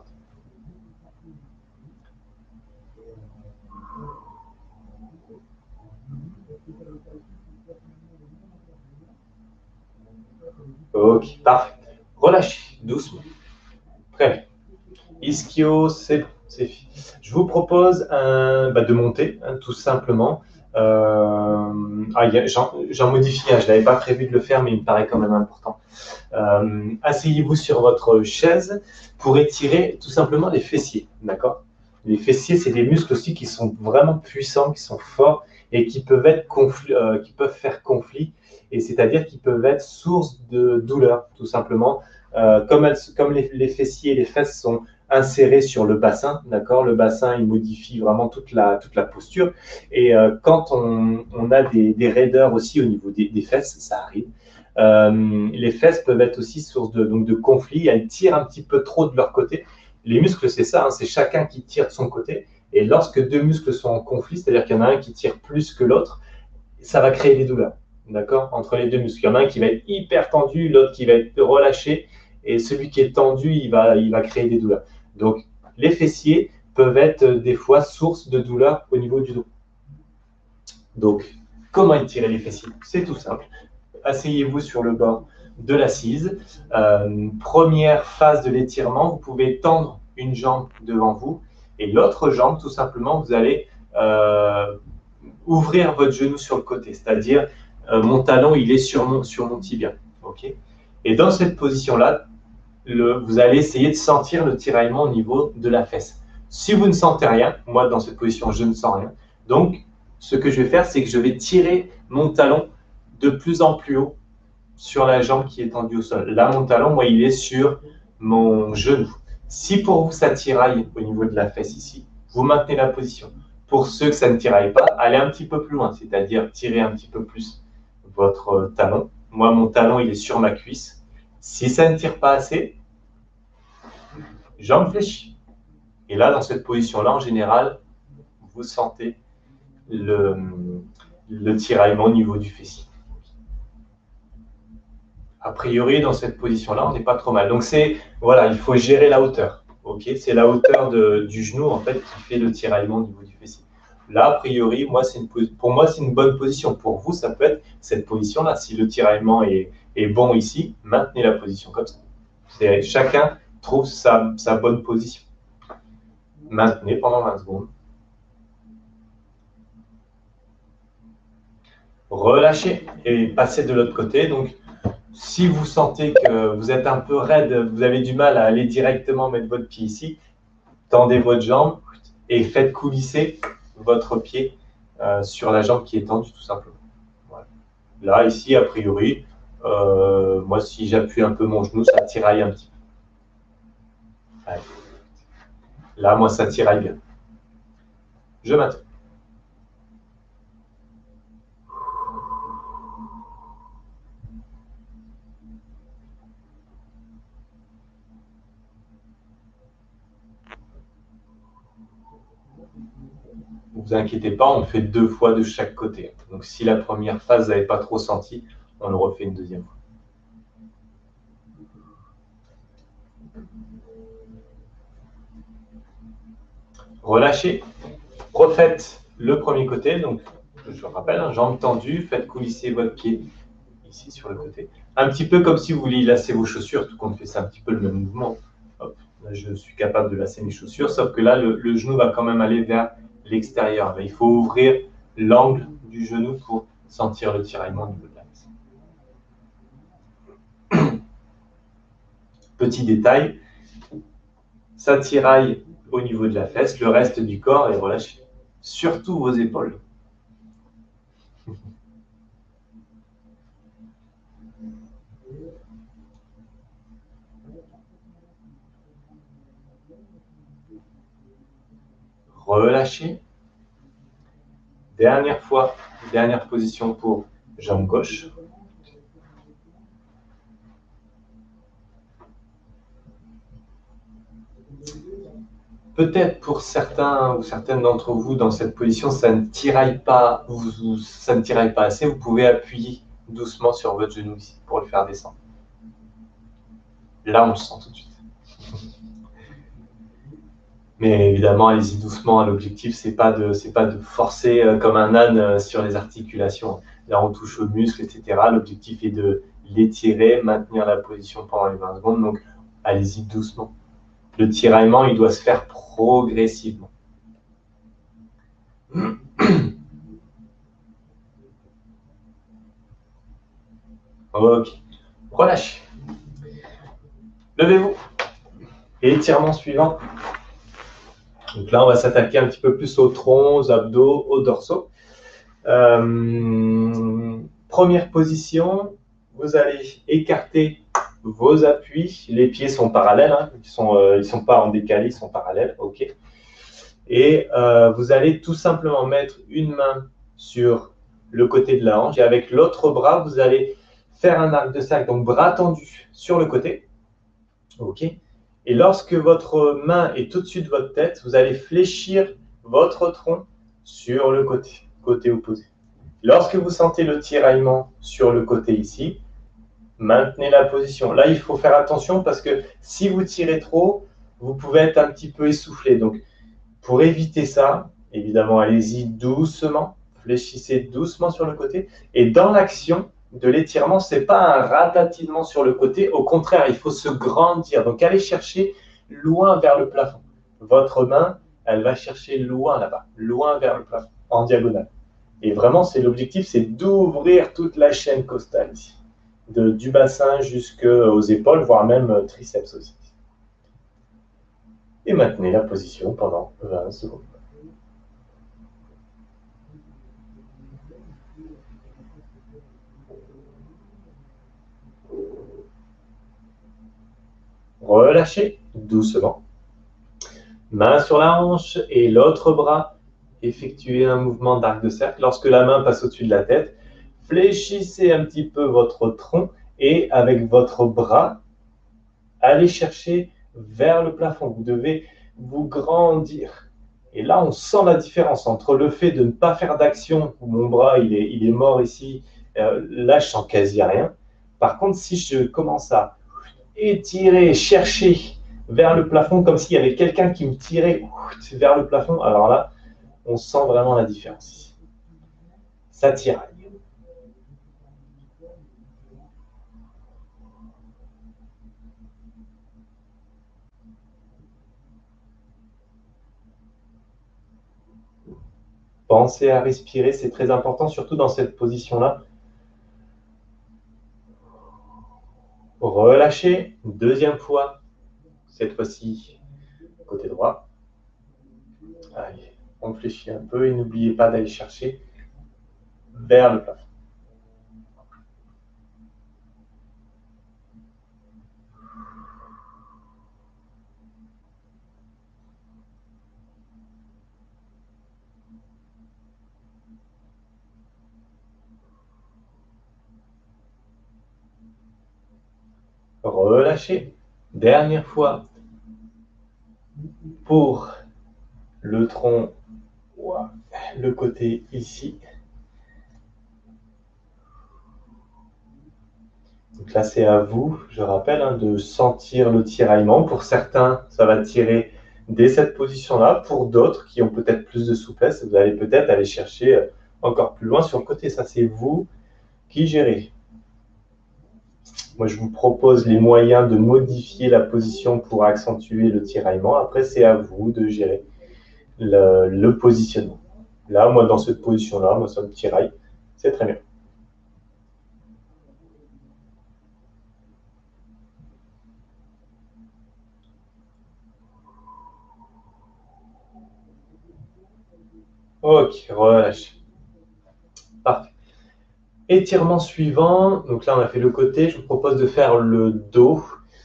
Ok, parfait. Relâchez, doucement. Prêt. Ischio, c'est fini. Je vous propose de monter, hein, tout simplement. J'en modifie un, je ne l'avais pas prévu de le faire, mais il me paraît quand même important. Asseyez-vous sur votre chaise pour étirer tout simplement les fessiers, d'accord? Les fessiers, c'est des muscles aussi qui sont vraiment puissants, qui sont forts et qui peuvent faire conflit, et c'est-à-dire qu'ils peuvent être source de douleur, tout simplement. comme les fessiers et les fesses sont insérés sur le bassin, d'accord? Le bassin, il modifie vraiment toute la posture. Et quand on a des raideurs aussi au niveau des fesses, ça arrive. Les fesses peuvent être aussi source de conflit. Elles tirent un petit peu trop de leur côté. Les muscles, c'est ça, hein, c'est chacun qui tire de son côté. Et lorsque deux muscles sont en conflit, c'est-à-dire qu'il y en a un qui tire plus que l'autre, ça va créer des douleurs, d'accord, entre les deux muscles. Il y en a un qui va être hyper tendu, l'autre qui va être relâché, et celui qui est tendu, il va créer des douleurs. Donc, les fessiers peuvent être des fois source de douleurs au niveau du dos. Donc, comment étirer les fessiers? C'est tout simple. Asseyez-vous sur le bord de l'assise. Première phase de l'étirement, vous pouvez tendre une jambe devant vous et l'autre jambe, tout simplement, vous allez ouvrir votre genou sur le côté, c'est-à-dire mon talon, il est sur mon tibia. Okay, et dans cette position-là, vous allez essayer de sentir le tiraillement au niveau de la fesse. Si vous ne sentez rien, moi dans cette position, je ne sens rien. Donc, ce que je vais faire, c'est que je vais tirer mon talon de plus en plus haut sur la jambe qui est tendue au sol. Là, mon talon, moi, il est sur mon genou. Si pour vous, ça tiraille au niveau de la fesse ici, vous maintenez la position. Pour ceux que ça ne tiraille pas, allez un petit peu plus loin, c'est-à-dire tirer un petit peu plus votre talon. Moi, mon talon, il est sur ma cuisse. Si ça ne tire pas assez, jambe fléchie. Et là, dans cette position-là, en général, vous sentez le tiraillement au niveau du fessier. A priori, dans cette position-là, on n'est pas trop mal. Donc, voilà, il faut gérer la hauteur. Okay, c'est la hauteur du genou, en fait, qui fait le tiraillement au niveau du fessier. Là, a priori, pour moi, c'est une bonne position. Pour vous, ça peut être cette position-là. Si le tiraillement est bon ici, maintenez la position comme ça. Chacun trouve sa bonne position. Maintenez pendant 20 secondes. Relâchez et passez de l'autre côté. Donc, si vous sentez que vous êtes un peu raide, vous avez du mal à aller directement mettre votre pied ici, tendez votre jambe et faites coulisser votre pied sur la jambe qui est tendue, tout simplement. Voilà. Là, ici, a priori, moi, si j'appuie un peu mon genou, ça tiraille un petit peu. Allez. Là, moi, ça tiraille bien. Je maintiens. Ne vous inquiétez pas, on fait 2 fois de chaque côté. Donc, si la première phase, vous n'avez pas trop senti, on le refait une deuxième fois. Relâchez. Refaites le premier côté. Donc, je vous rappelle, hein, jambes tendues, faites coulisser votre pied ici sur le côté. Un petit peu comme si vous vouliez lasser vos chaussures, tout compte fait, c'est un petit peu le même mouvement. Hop, là, je suis capable de lasser mes chaussures, sauf que là, le genou va quand même aller vers l'extérieur. Il faut ouvrir l'angle du genou pour sentir le tiraillement au niveau de la main. Petit détail, ça tiraille au niveau de la fesse, le reste du corps est relâché. Surtout vos épaules. Relâchez. Dernière fois, dernière position pour jambe gauche. Peut-être pour certains ou certaines d'entre vous dans cette position, ça ne tiraille pas, ça ne tiraille pas assez. Vous pouvez appuyer doucement sur votre genou ici pour le faire descendre. Là, on le sent tout de suite. Mais évidemment, allez-y doucement. L'objectif, c'est pas de forcer comme un âne sur les articulations. Là, on touche aux muscles, etc. L'objectif est de l'étirer, maintenir la position pendant les 20 secondes. Donc, allez-y doucement. Le tiraillement, il doit se faire progressivement. Ok. Relâchez. Levez-vous. Et étirement suivant. Donc là, on va s'attaquer un petit peu plus au tronc, aux abdos, aux dorsaux. Première position, vous allez écarter vos appuis. Les pieds sont parallèles, hein. Ils sont pas en décalé, ils sont parallèles. OK. Et vous allez tout simplement mettre une main sur le côté de la hanche et avec l'autre bras, vous allez faire un arc de cercle, donc bras tendu sur le côté. OK. Et lorsque votre main est au-dessus de votre tête, vous allez fléchir votre tronc sur le côté opposé. Lorsque vous sentez le tiraillement sur le côté ici, maintenez la position. Là, il faut faire attention parce que si vous tirez trop, vous pouvez être un petit peu essoufflé. Donc, pour éviter ça, évidemment, allez-y doucement, fléchissez doucement sur le côté. Et dans l'action de l'étirement, ce n'est pas un ratatinement sur le côté. Au contraire, il faut se grandir. Donc, allez chercher loin vers le plafond. Votre main, elle va chercher loin là-bas, loin vers le plafond, en diagonale. Et vraiment, c'est l'objectif, c'est d'ouvrir toute la chaîne costale ici, du bassin jusqu'aux épaules, voire même triceps aussi. Et maintenez la position pendant 20 secondes. Relâchez doucement. Main sur la hanche et l'autre bras. Effectuez un mouvement d'arc de cercle. Lorsque la main passe au-dessus de la tête, fléchissez un petit peu votre tronc et avec votre bras, allez chercher vers le plafond. Vous devez vous grandir. Et là, on sent la différence entre le fait de ne pas faire d'action, où mon bras il est mort ici, là je sens quasi rien. Par contre, si je commence à étirer, chercher vers le plafond, comme s'il y avait quelqu'un qui me tirait vers le plafond, alors là, on sent vraiment la différence ici. Ça tire. Pensez à respirer, c'est très important, surtout dans cette position-là. Relâchez, deuxième fois, cette fois-ci, côté droit. Allez, on fléchit un peu et n'oubliez pas d'aller chercher vers le plafond. Relâchez. Dernière fois pour le tronc, le côté ici. Donc là, c'est à vous, je rappelle, hein, de sentir le tiraillement. Pour certains, ça va tirer dès cette position-là. Pour d'autres qui ont peut-être plus de souplesse, vous allez peut-être aller chercher encore plus loin sur le côté. Ça, c'est vous qui gérez. Moi, je vous propose les moyens de modifier la position pour accentuer le tiraillement. Après, c'est à vous de gérer le positionnement. Là, moi, dans cette position-là, moi, ça me tiraille. C'est très bien. Ok, relâche. Parfait. Étirement suivant. Donc là, on a fait le côté. Je vous propose de faire le dos.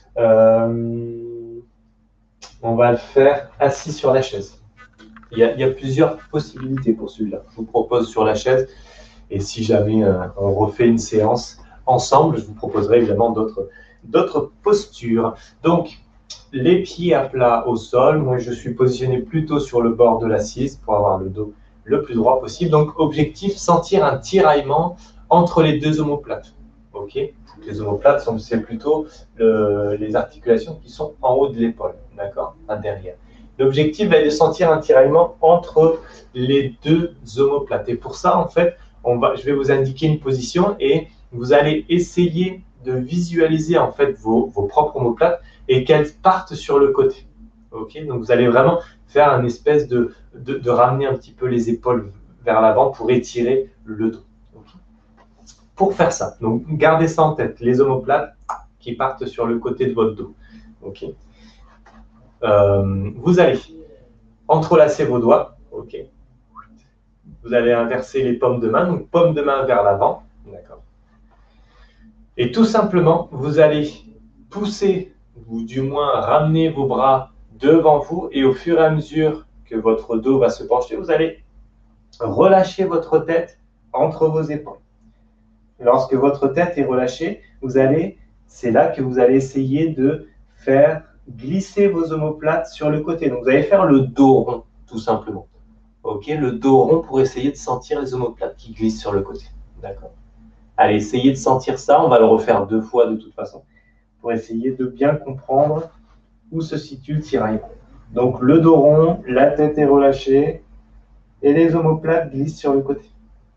On va le faire assis sur la chaise. Il y a plusieurs possibilités pour celui-là. Je vous propose sur la chaise. Et si jamais on refait une séance ensemble, je vous proposerai évidemment d'autres postures. Donc, les pieds à plat au sol. Moi, je suis positionné plutôt sur le bord de l'assise pour avoir le dos le plus droit possible. Donc, objectif, sentir un tiraillement entre les deux omoplates. OK ? Les omoplates, c'est plutôt les articulations qui sont en haut de l'épaule, d'accord ? Pas derrière. L'objectif va être de sentir un tiraillement entre les deux omoplates. Et pour ça, en fait, je vais vous indiquer une position et vous allez essayer de visualiser en fait vos propres omoplates et qu'elles partent sur le côté. Okay, donc, vous allez vraiment faire un espèce de ramener un petit peu les épaules vers l'avant pour étirer le dos. Okay. Pour faire ça, donc gardez ça en tête, les omoplates qui partent sur le côté de votre dos. Okay. Vous allez entrelacer vos doigts. Okay. Vous allez inverser les paumes de main, donc paume de main vers l'avant. D'accord. Et tout simplement, vous allez poussez, ou du moins ramenez vos bras devant vous et au fur et à mesure que votre dos va se pencher, vous allez relâcher votre tête entre vos épaules. Lorsque votre tête est relâchée, c'est là que vous allez essayer de faire glisser vos omoplates sur le côté. Donc, vous allez faire le dos rond, tout simplement. Ok, le dos rond pour essayer de sentir les omoplates qui glissent sur le côté. D'accord. Allez, essayez de sentir ça. On va le refaire 2 fois de toute façon pour essayer de bien comprendre où se situe le tiraillement. Donc, le dos rond, la tête est relâchée et les omoplates glissent sur le côté.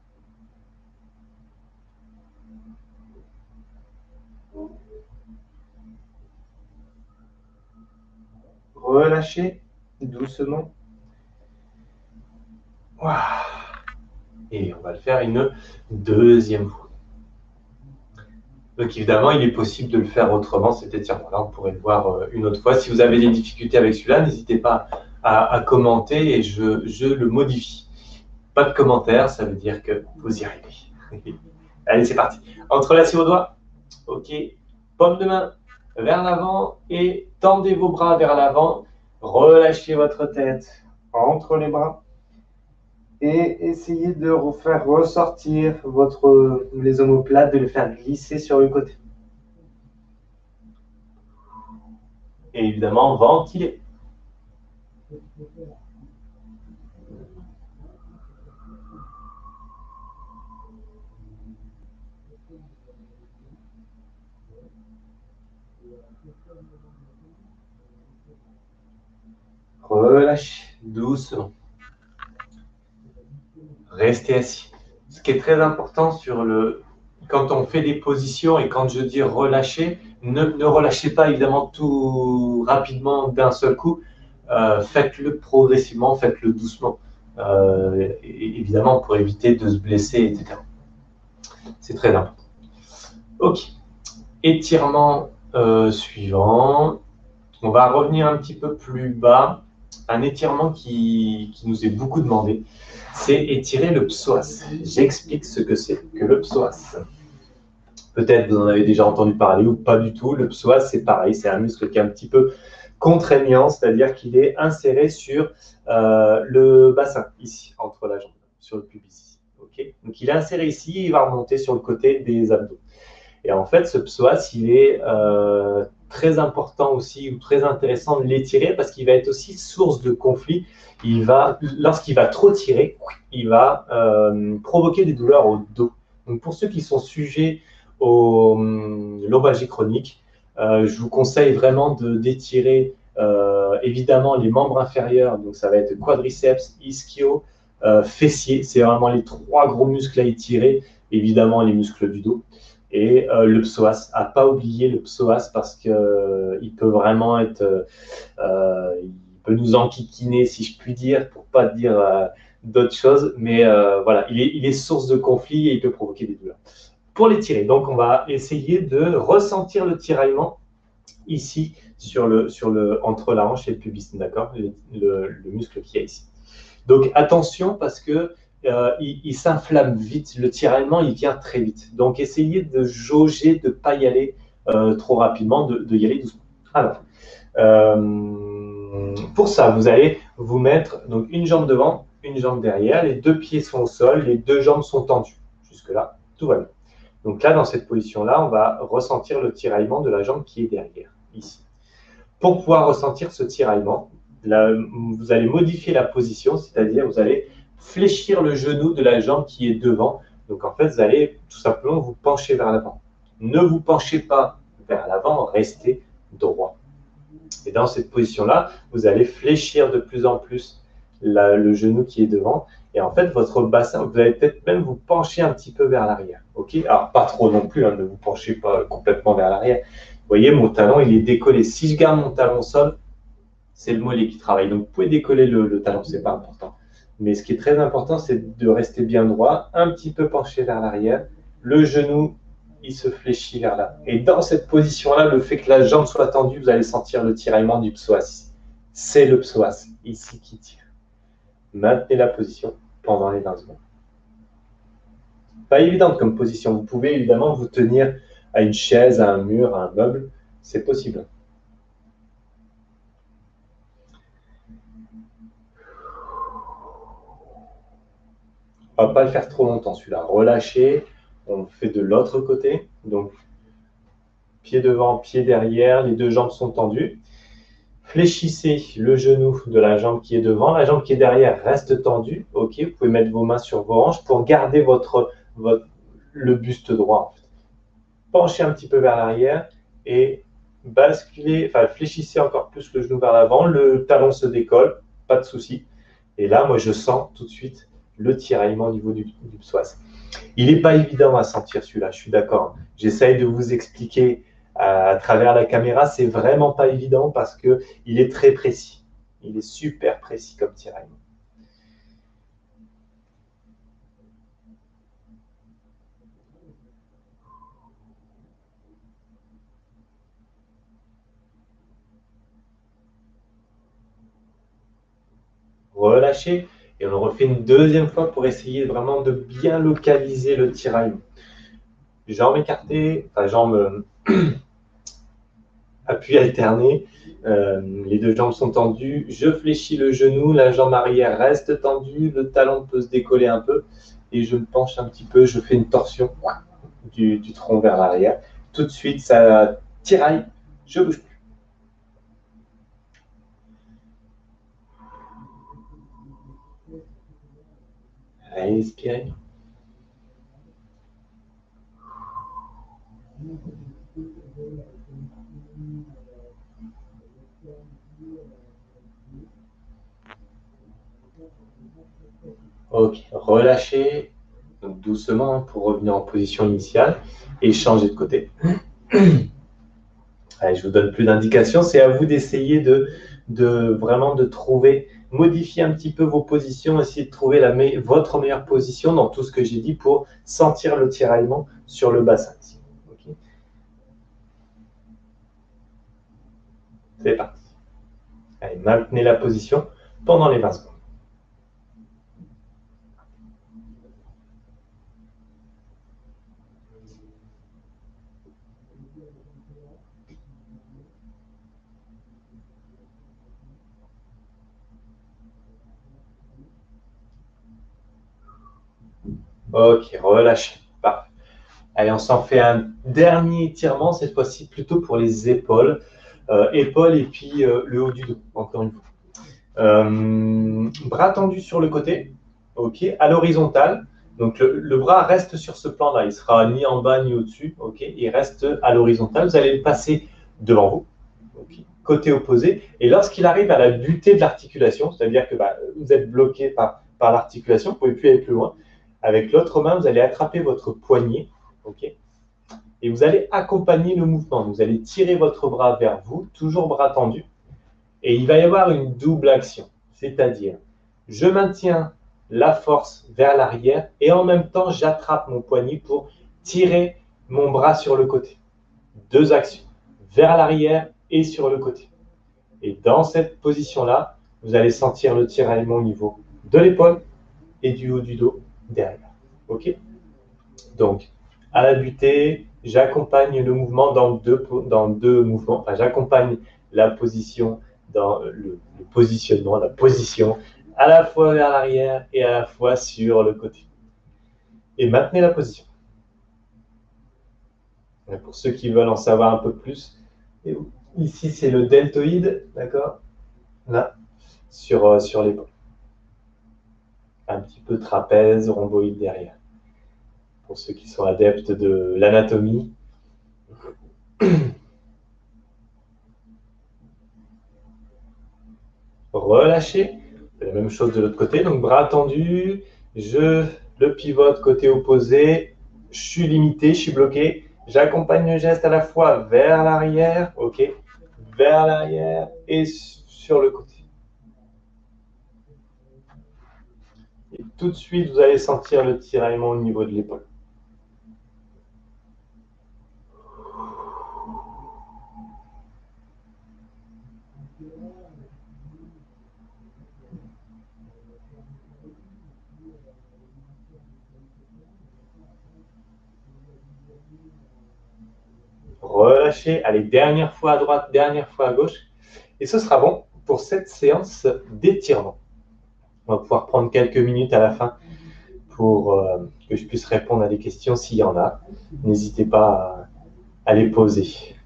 Relâchez doucement. Voilà. Et on va le faire une deuxième fois. Donc évidemment, il est possible de le faire autrement, cet étirement-là. On pourrait le voir une autre fois. Si vous avez des difficultés avec celui-là, n'hésitez pas à commenter et je le modifie. Pas de commentaire, ça veut dire que vous y arrivez. Allez, c'est parti. Entrelacez vos doigts. Ok. Paume de main vers l'avant et tendez vos bras vers l'avant. Relâchez votre tête entre les bras. Et essayez de faire ressortir les omoplates, de les faire glisser sur le côté. Et évidemment, ventilez. Relâchez doucement. Restez assis. Ce qui est très important quand on fait des positions et quand je dis relâcher, ne relâchez pas évidemment tout rapidement d'un seul coup. Faites-le progressivement, faites-le doucement. Évidemment pour éviter de se blesser, etc. C'est très important. Ok. Étirement suivant. On va revenir un petit peu plus bas. Un étirement qui nous est beaucoup demandé, c'est étirer le psoas. J'explique ce que c'est que le psoas. Peut-être vous en avez déjà entendu parler ou pas du tout. Le psoas, c'est pareil, c'est un muscle qui est un petit peu contraignant, c'est-à-dire qu'il est inséré sur le bassin, ici, entre la jambe, sur le pubis. Okay, donc il est inséré ici et il va remonter sur le côté des abdos. Et en fait, ce psoas, il est très important aussi, ou très intéressant de l'étirer parce qu'il va être aussi source de conflit. Lorsqu'il va trop tirer, il va provoquer des douleurs au dos. Donc pour ceux qui sont sujets aux lombalgies chroniques, je vous conseille vraiment d'étirer évidemment les membres inférieurs. Donc ça va être quadriceps, ischio, fessier. C'est vraiment les 3 gros muscles à étirer. Évidemment les muscles du dos. Et le psoas, à pas oublier le psoas parce qu'il peut vraiment être, il peut nous enquiquiner si je puis dire, pour pas dire d'autres choses, mais voilà, il est source de conflit et il peut provoquer des douleurs. Pour l'étirer, donc on va essayer de ressentir le tiraillement ici entre la hanche et le pubis, d'accord, le muscle qu'il y a ici. Donc attention parce que il s'inflamme vite, le tiraillement il vient très vite. Donc essayez de jauger, de ne pas y aller trop rapidement, de y aller doucement. Alors, pour ça, vous allez vous mettre donc une jambe devant, une jambe derrière, les 2 pieds sont au sol, les 2 jambes sont tendues. Jusque-là, tout va bien. Donc là, dans cette position-là, on va ressentir le tiraillement de la jambe qui est derrière, ici. Pour pouvoir ressentir ce tiraillement, là, vous allez modifier la position, c'est-à-dire vous allez fléchir le genou de la jambe qui est devant. Donc en fait, vous allez tout simplement vous pencher vers l'avant. Ne vous penchez pas vers l'avant, restez droit. Et dans cette position-là, vous allez fléchir de plus en plus le genou qui est devant. Et en fait, votre bassin, vous allez peut-être même vous pencher un petit peu vers l'arrière. Okay, alors, pas trop non plus, hein, ne vous penchez pas complètement vers l'arrière. Vous voyez, mon talon, il est décollé. Si je garde mon talon au sol, c'est le mollet qui travaille. Donc, vous pouvez décoller le talon, ce n'est pas important. Mais ce qui est très important, c'est de rester bien droit, un petit peu penché vers l'arrière. Le genou, il se fléchit vers là. Et dans cette position-là, le fait que la jambe soit tendue, vous allez sentir le tiraillement du psoas. C'est le psoas, ici, qui tire. Maintenez la position pendant les 20 secondes. Pas évidente comme position. Vous pouvez évidemment vous tenir à une chaise, à un mur, à un meuble. C'est possible. On ne va pas le faire trop longtemps celui-là. Relâchez. On fait de l'autre côté. Donc, pied devant, pied derrière. Les deux jambes sont tendues. Fléchissez le genou de la jambe qui est devant. La jambe qui est derrière reste tendue. Ok, vous pouvez mettre vos mains sur vos hanches pour garder le buste droit. En fait. Penchez un petit peu vers l'arrière et basculez, enfin fléchissez encore plus le genou vers l'avant. Le talon se décolle, pas de souci. Et là, moi, je sens tout de suite le tiraillement au niveau du psoas. Il n'est pas évident à sentir celui-là, je suis d'accord. J'essaye de vous expliquer à travers la caméra, c'est vraiment pas évident parce qu'il est très précis. Il est super précis comme tiraillement. Relâchez et on le refait une deuxième fois pour essayer vraiment de bien localiser le tiraillement. Jambes écartées, enfin jambes appui alterné. Les deux jambes sont tendues. Je fléchis le genou, la jambe arrière reste tendue, le talon peut se décoller un peu et je me penche un petit peu, je fais une torsion du tronc vers l'arrière. Tout de suite, ça tiraille, je bouge plus. Respirez. Ok, relâchez donc doucement pour revenir en position initiale et changer de côté. Allez, je vous donne plus d'indications. C'est à vous d'essayer vraiment de trouver, modifier un petit peu vos positions, essayer de trouver votre meilleure position dans tout ce que j'ai dit pour sentir le tiraillement sur le bassin. Okay. C'est parti. Allez, maintenez la position pendant les 20 secondes. Ok, relâchez. Parfait. Allez, on s'en fait un dernier étirement, cette fois-ci plutôt pour les épaules. Épaules et puis le haut du dos, encore une fois. Bras tendus sur le côté, ok, à l'horizontale. Donc le bras reste sur ce plan-là, il sera ni en bas ni au-dessus, ok, il reste à l'horizontale. Vous allez le passer devant vous, okay, côté opposé. Et lorsqu'il arrive à la butée de l'articulation, c'est-à-dire que vous êtes bloqué par l'articulation, vous ne pouvez plus aller plus loin. Avec l'autre main, vous allez attraper votre poignet, ok, et vous allez accompagner le mouvement. Vous allez tirer votre bras vers vous, toujours bras tendu. Et il va y avoir une double action, c'est-à-dire je maintiens la force vers l'arrière et en même temps j'attrape mon poignet pour tirer mon bras sur le côté. Deux actions, vers l'arrière et sur le côté. Et dans cette position-là, vous allez sentir le tiraillement au niveau de l'épaule et du haut du dos derrière. Ok? Donc, à la butée, j'accompagne le mouvement dans deux mouvements. Enfin, j'accompagne la position dans le positionnement, la position, à la fois vers l'arrière et à la fois sur le côté. Et maintenez la position. Et pour ceux qui veulent en savoir un peu plus, ici c'est le deltoïde, d'accord? Là, sur l'épaule. Un petit peu trapèze, rhomboïde derrière. Pour ceux qui sont adeptes de l'anatomie. Relâchez. La même chose de l'autre côté. Donc bras tendus, je le pivote côté opposé, je suis limité, je suis bloqué. J'accompagne le geste à la fois vers l'arrière, ok, vers l'arrière et sur le côté. Et tout de suite, vous allez sentir le tiraillement au niveau de l'épaule. Relâchez. relâchez. Allez, dernière fois à droite, dernière fois à gauche. Et ce sera bon pour cette séance d'étirement. On va pouvoir prendre quelques minutes à la fin pour que je puisse répondre à des questions s'il y en a. N'hésitez pas à les poser.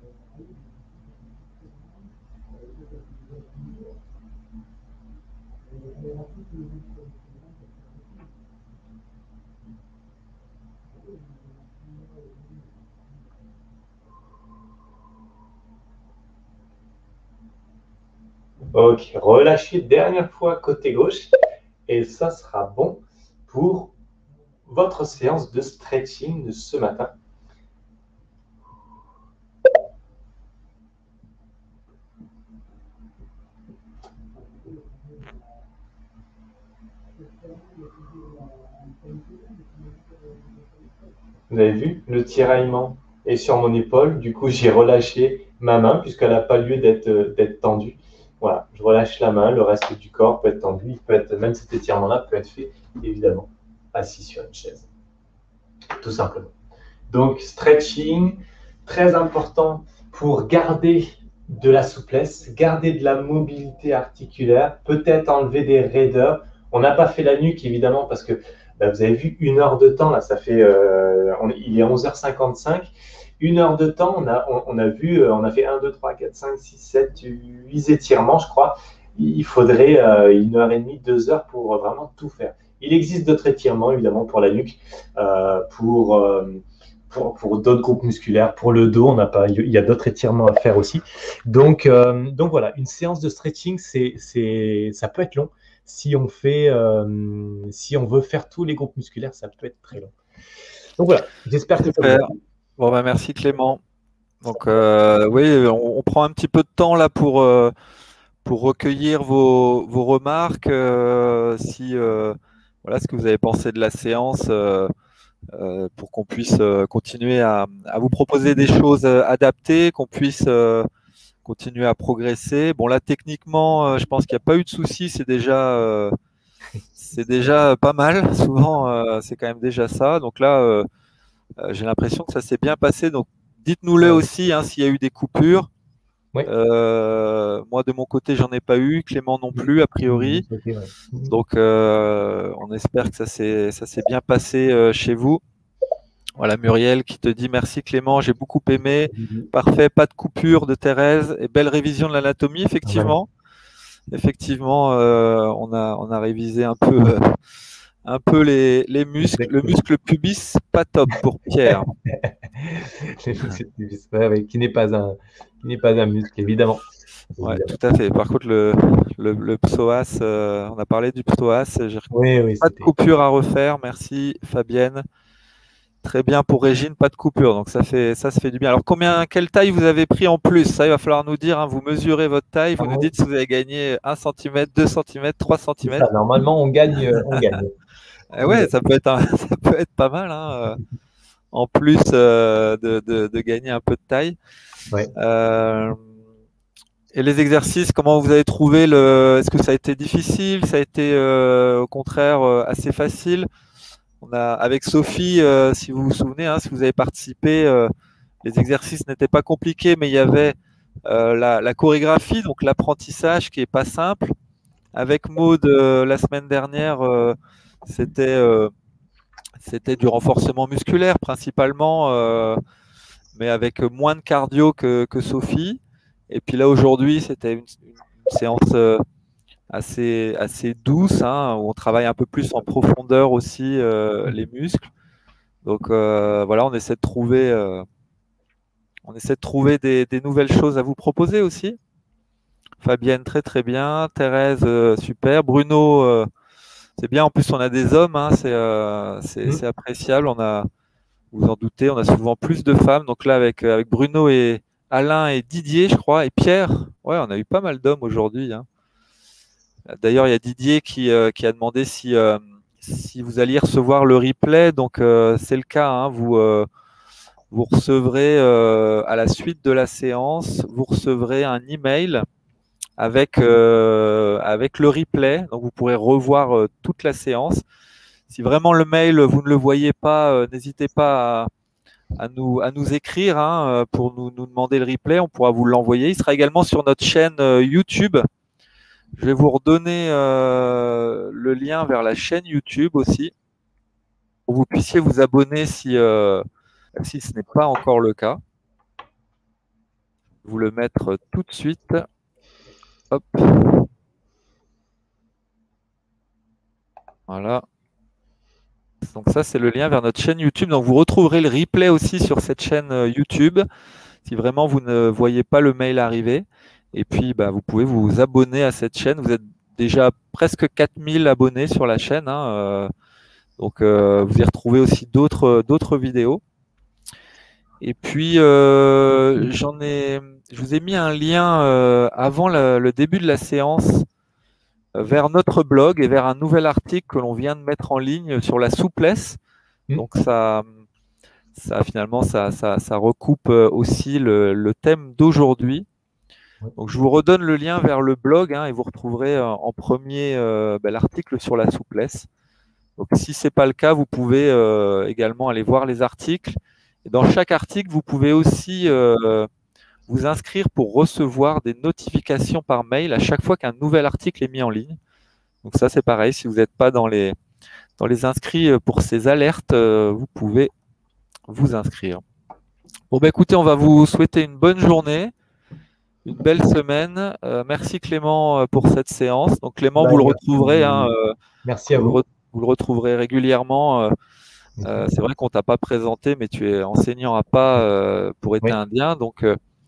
Ok, relâchez dernière fois côté gauche et ça sera bon pour votre séance de stretching de ce matin. Vous avez vu, le tiraillement est sur mon épaule, du coup j'ai relâché ma main puisqu'elle n'a pas lieu d'être tendue. Voilà, je relâche la main, le reste du corps peut être tendu, il peut être, même cet étirement-là peut être fait évidemment assis sur une chaise, tout simplement. Donc stretching, très important pour garder de la souplesse, garder de la mobilité articulaire, peut-être enlever des raideurs. On n'a pas fait la nuque évidemment parce que vous avez vu 1 heure de temps, là ça fait, il est 11h55. 1 heure de temps, on a vu, on a fait 1, 2, 3, 4, 5, 6, 7, 8 étirements, je crois. Il faudrait 1h30, 2 heures pour vraiment tout faire. Il existe d'autres étirements, évidemment, pour la nuque, pour d'autres groupes musculaires, pour le dos, il y a d'autres étirements à faire aussi. Donc voilà, une séance de stretching, ça peut être long. Si on veut faire tous les groupes musculaires, ça peut être très long. Donc voilà, j'espère que ça vous aide. Bon, merci Clément. Donc oui, on prend un petit peu de temps là pour recueillir vos remarques, voilà ce que vous avez pensé de la séance, pour qu'on puisse continuer à vous proposer des choses adaptées, qu'on puisse continuer à progresser. Bon là techniquement, je pense qu'il n'y a pas eu de soucis, c'est déjà pas mal. Souvent c'est quand même déjà ça. Donc là j'ai l'impression que ça s'est bien passé. Donc dites-nous-le aussi s'il y a eu des coupures. Oui. Moi de mon côté j'en ai pas eu, Clément non plus a priori. Donc on espère que ça s'est bien passé chez vous. Voilà Muriel qui te dit merci Clément, j'ai beaucoup aimé, parfait, pas de coupure de Thérèse et belle révision de l'anatomie. Effectivement, on a révisé un peu les muscles. Le muscle pubis pas top pour Pierre. Qui n'est pas un muscle évidemment. Ouais, tout à fait. Par contre, le psoas, on a parlé du psoas. Pas de coupure à refaire. Merci Fabienne. Très bien pour Régine, pas de coupure. Donc ça se fait du bien. Alors quelle taille vous avez pris en plus? Ça, il va falloir nous dire. Vous mesurez votre taille. Vous nous dites si vous avez gagné 1 cm, 2 cm, 3 cm. Ça, normalement, on gagne. Ouais, ça peut être pas mal. En plus de gagner un peu de taille. Ouais. Et les exercices, comment vous avez trouvé est-ce que ça a été difficile? Ça a été au contraire assez facile? Avec Sophie, si vous vous souvenez, si vous avez participé, les exercices n'étaient pas compliqués, mais il y avait la chorégraphie, donc l'apprentissage qui est pas simple. Avec Maud la semaine dernière, c'était du renforcement musculaire principalement, mais avec moins de cardio que Sophie. Et puis là aujourd'hui, c'était une séance assez douce, où on travaille un peu plus en profondeur aussi les muscles. Donc voilà, on essaie de trouver des nouvelles choses à vous proposer aussi. Fabienne, très très bien. Thérèse, super. Bruno, c'est bien. En plus, on a des hommes, c'est appréciable. Vous en doutez, on a souvent plus de femmes. Donc là, avec Bruno et Alain et Didier, je crois, et Pierre, ouais, on a eu pas mal d'hommes aujourd'hui. D'ailleurs, il y a Didier qui a demandé si vous alliez recevoir le replay. Donc, c'est le cas. Vous recevrez, à la suite de la séance, vous recevrez un email avec le replay. Donc, vous pourrez revoir toute la séance. Si vraiment le mail, vous ne le voyez pas, n'hésitez pas à nous écrire hein, pour nous demander le replay. On pourra vous l'envoyer. Il sera également sur notre chaîne YouTube. Je vais vous redonner le lien vers la chaîne YouTube aussi, pour que vous puissiez vous abonner si ce n'est pas encore le cas. Je vais vous le mettre tout de suite. Hop. Voilà. Donc ça, c'est le lien vers notre chaîne YouTube. Donc vous retrouverez le replay aussi sur cette chaîne YouTube, si vraiment vous ne voyez pas le mail arriver. Et puis, vous pouvez vous abonner à cette chaîne. Vous êtes déjà presque 4000 abonnés sur la chaîne. Hein, donc vous y retrouvez aussi d'autres vidéos. Et puis, je vous ai mis un lien avant le début de la séance vers notre blog et vers un nouvel article que l'on vient de mettre en ligne sur la souplesse. Donc ça finalement, ça recoupe aussi le thème d'aujourd'hui. Donc je vous redonne le lien vers le blog hein, et vous retrouverez en premier l'article sur la souplesse. Donc si ce n'est pas le cas, vous pouvez également aller voir les articles. Et dans chaque article, vous pouvez aussi vous inscrire pour recevoir des notifications par mail à chaque fois qu'un nouvel article est mis en ligne. Donc ça, c'est pareil. Si vous n'êtes pas dans les inscrits pour ces alertes, vous pouvez vous inscrire. Bon, écoutez, on va vous souhaiter une bonne journée, une belle semaine. Merci Clément pour cette séance. Donc Clément, vous le retrouverez. Hein, merci à vous. Vous le retrouverez régulièrement. C'est vrai qu'on ne t'a pas présenté, mais tu es enseignant à pas pour été indien. Donc,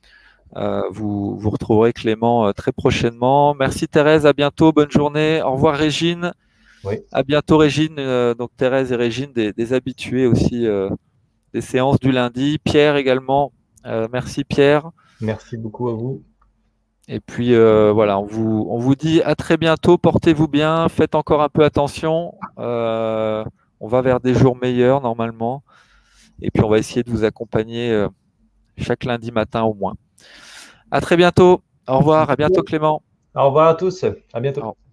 vous retrouverez Clément très prochainement. Merci Thérèse, à bientôt, bonne journée. Au revoir Régine. Oui. À bientôt Régine. Donc Thérèse et Régine, des habitués aussi des séances du lundi. Pierre également. Merci Pierre. Merci beaucoup à vous. Et puis voilà, on vous dit à très bientôt. Portez-vous bien, faites encore un peu attention. On va vers des jours meilleurs normalement. Et puis on va essayer de vous accompagner chaque lundi matin au moins. À très bientôt. Au revoir. À bientôt Clément. Au revoir à tous. À bientôt.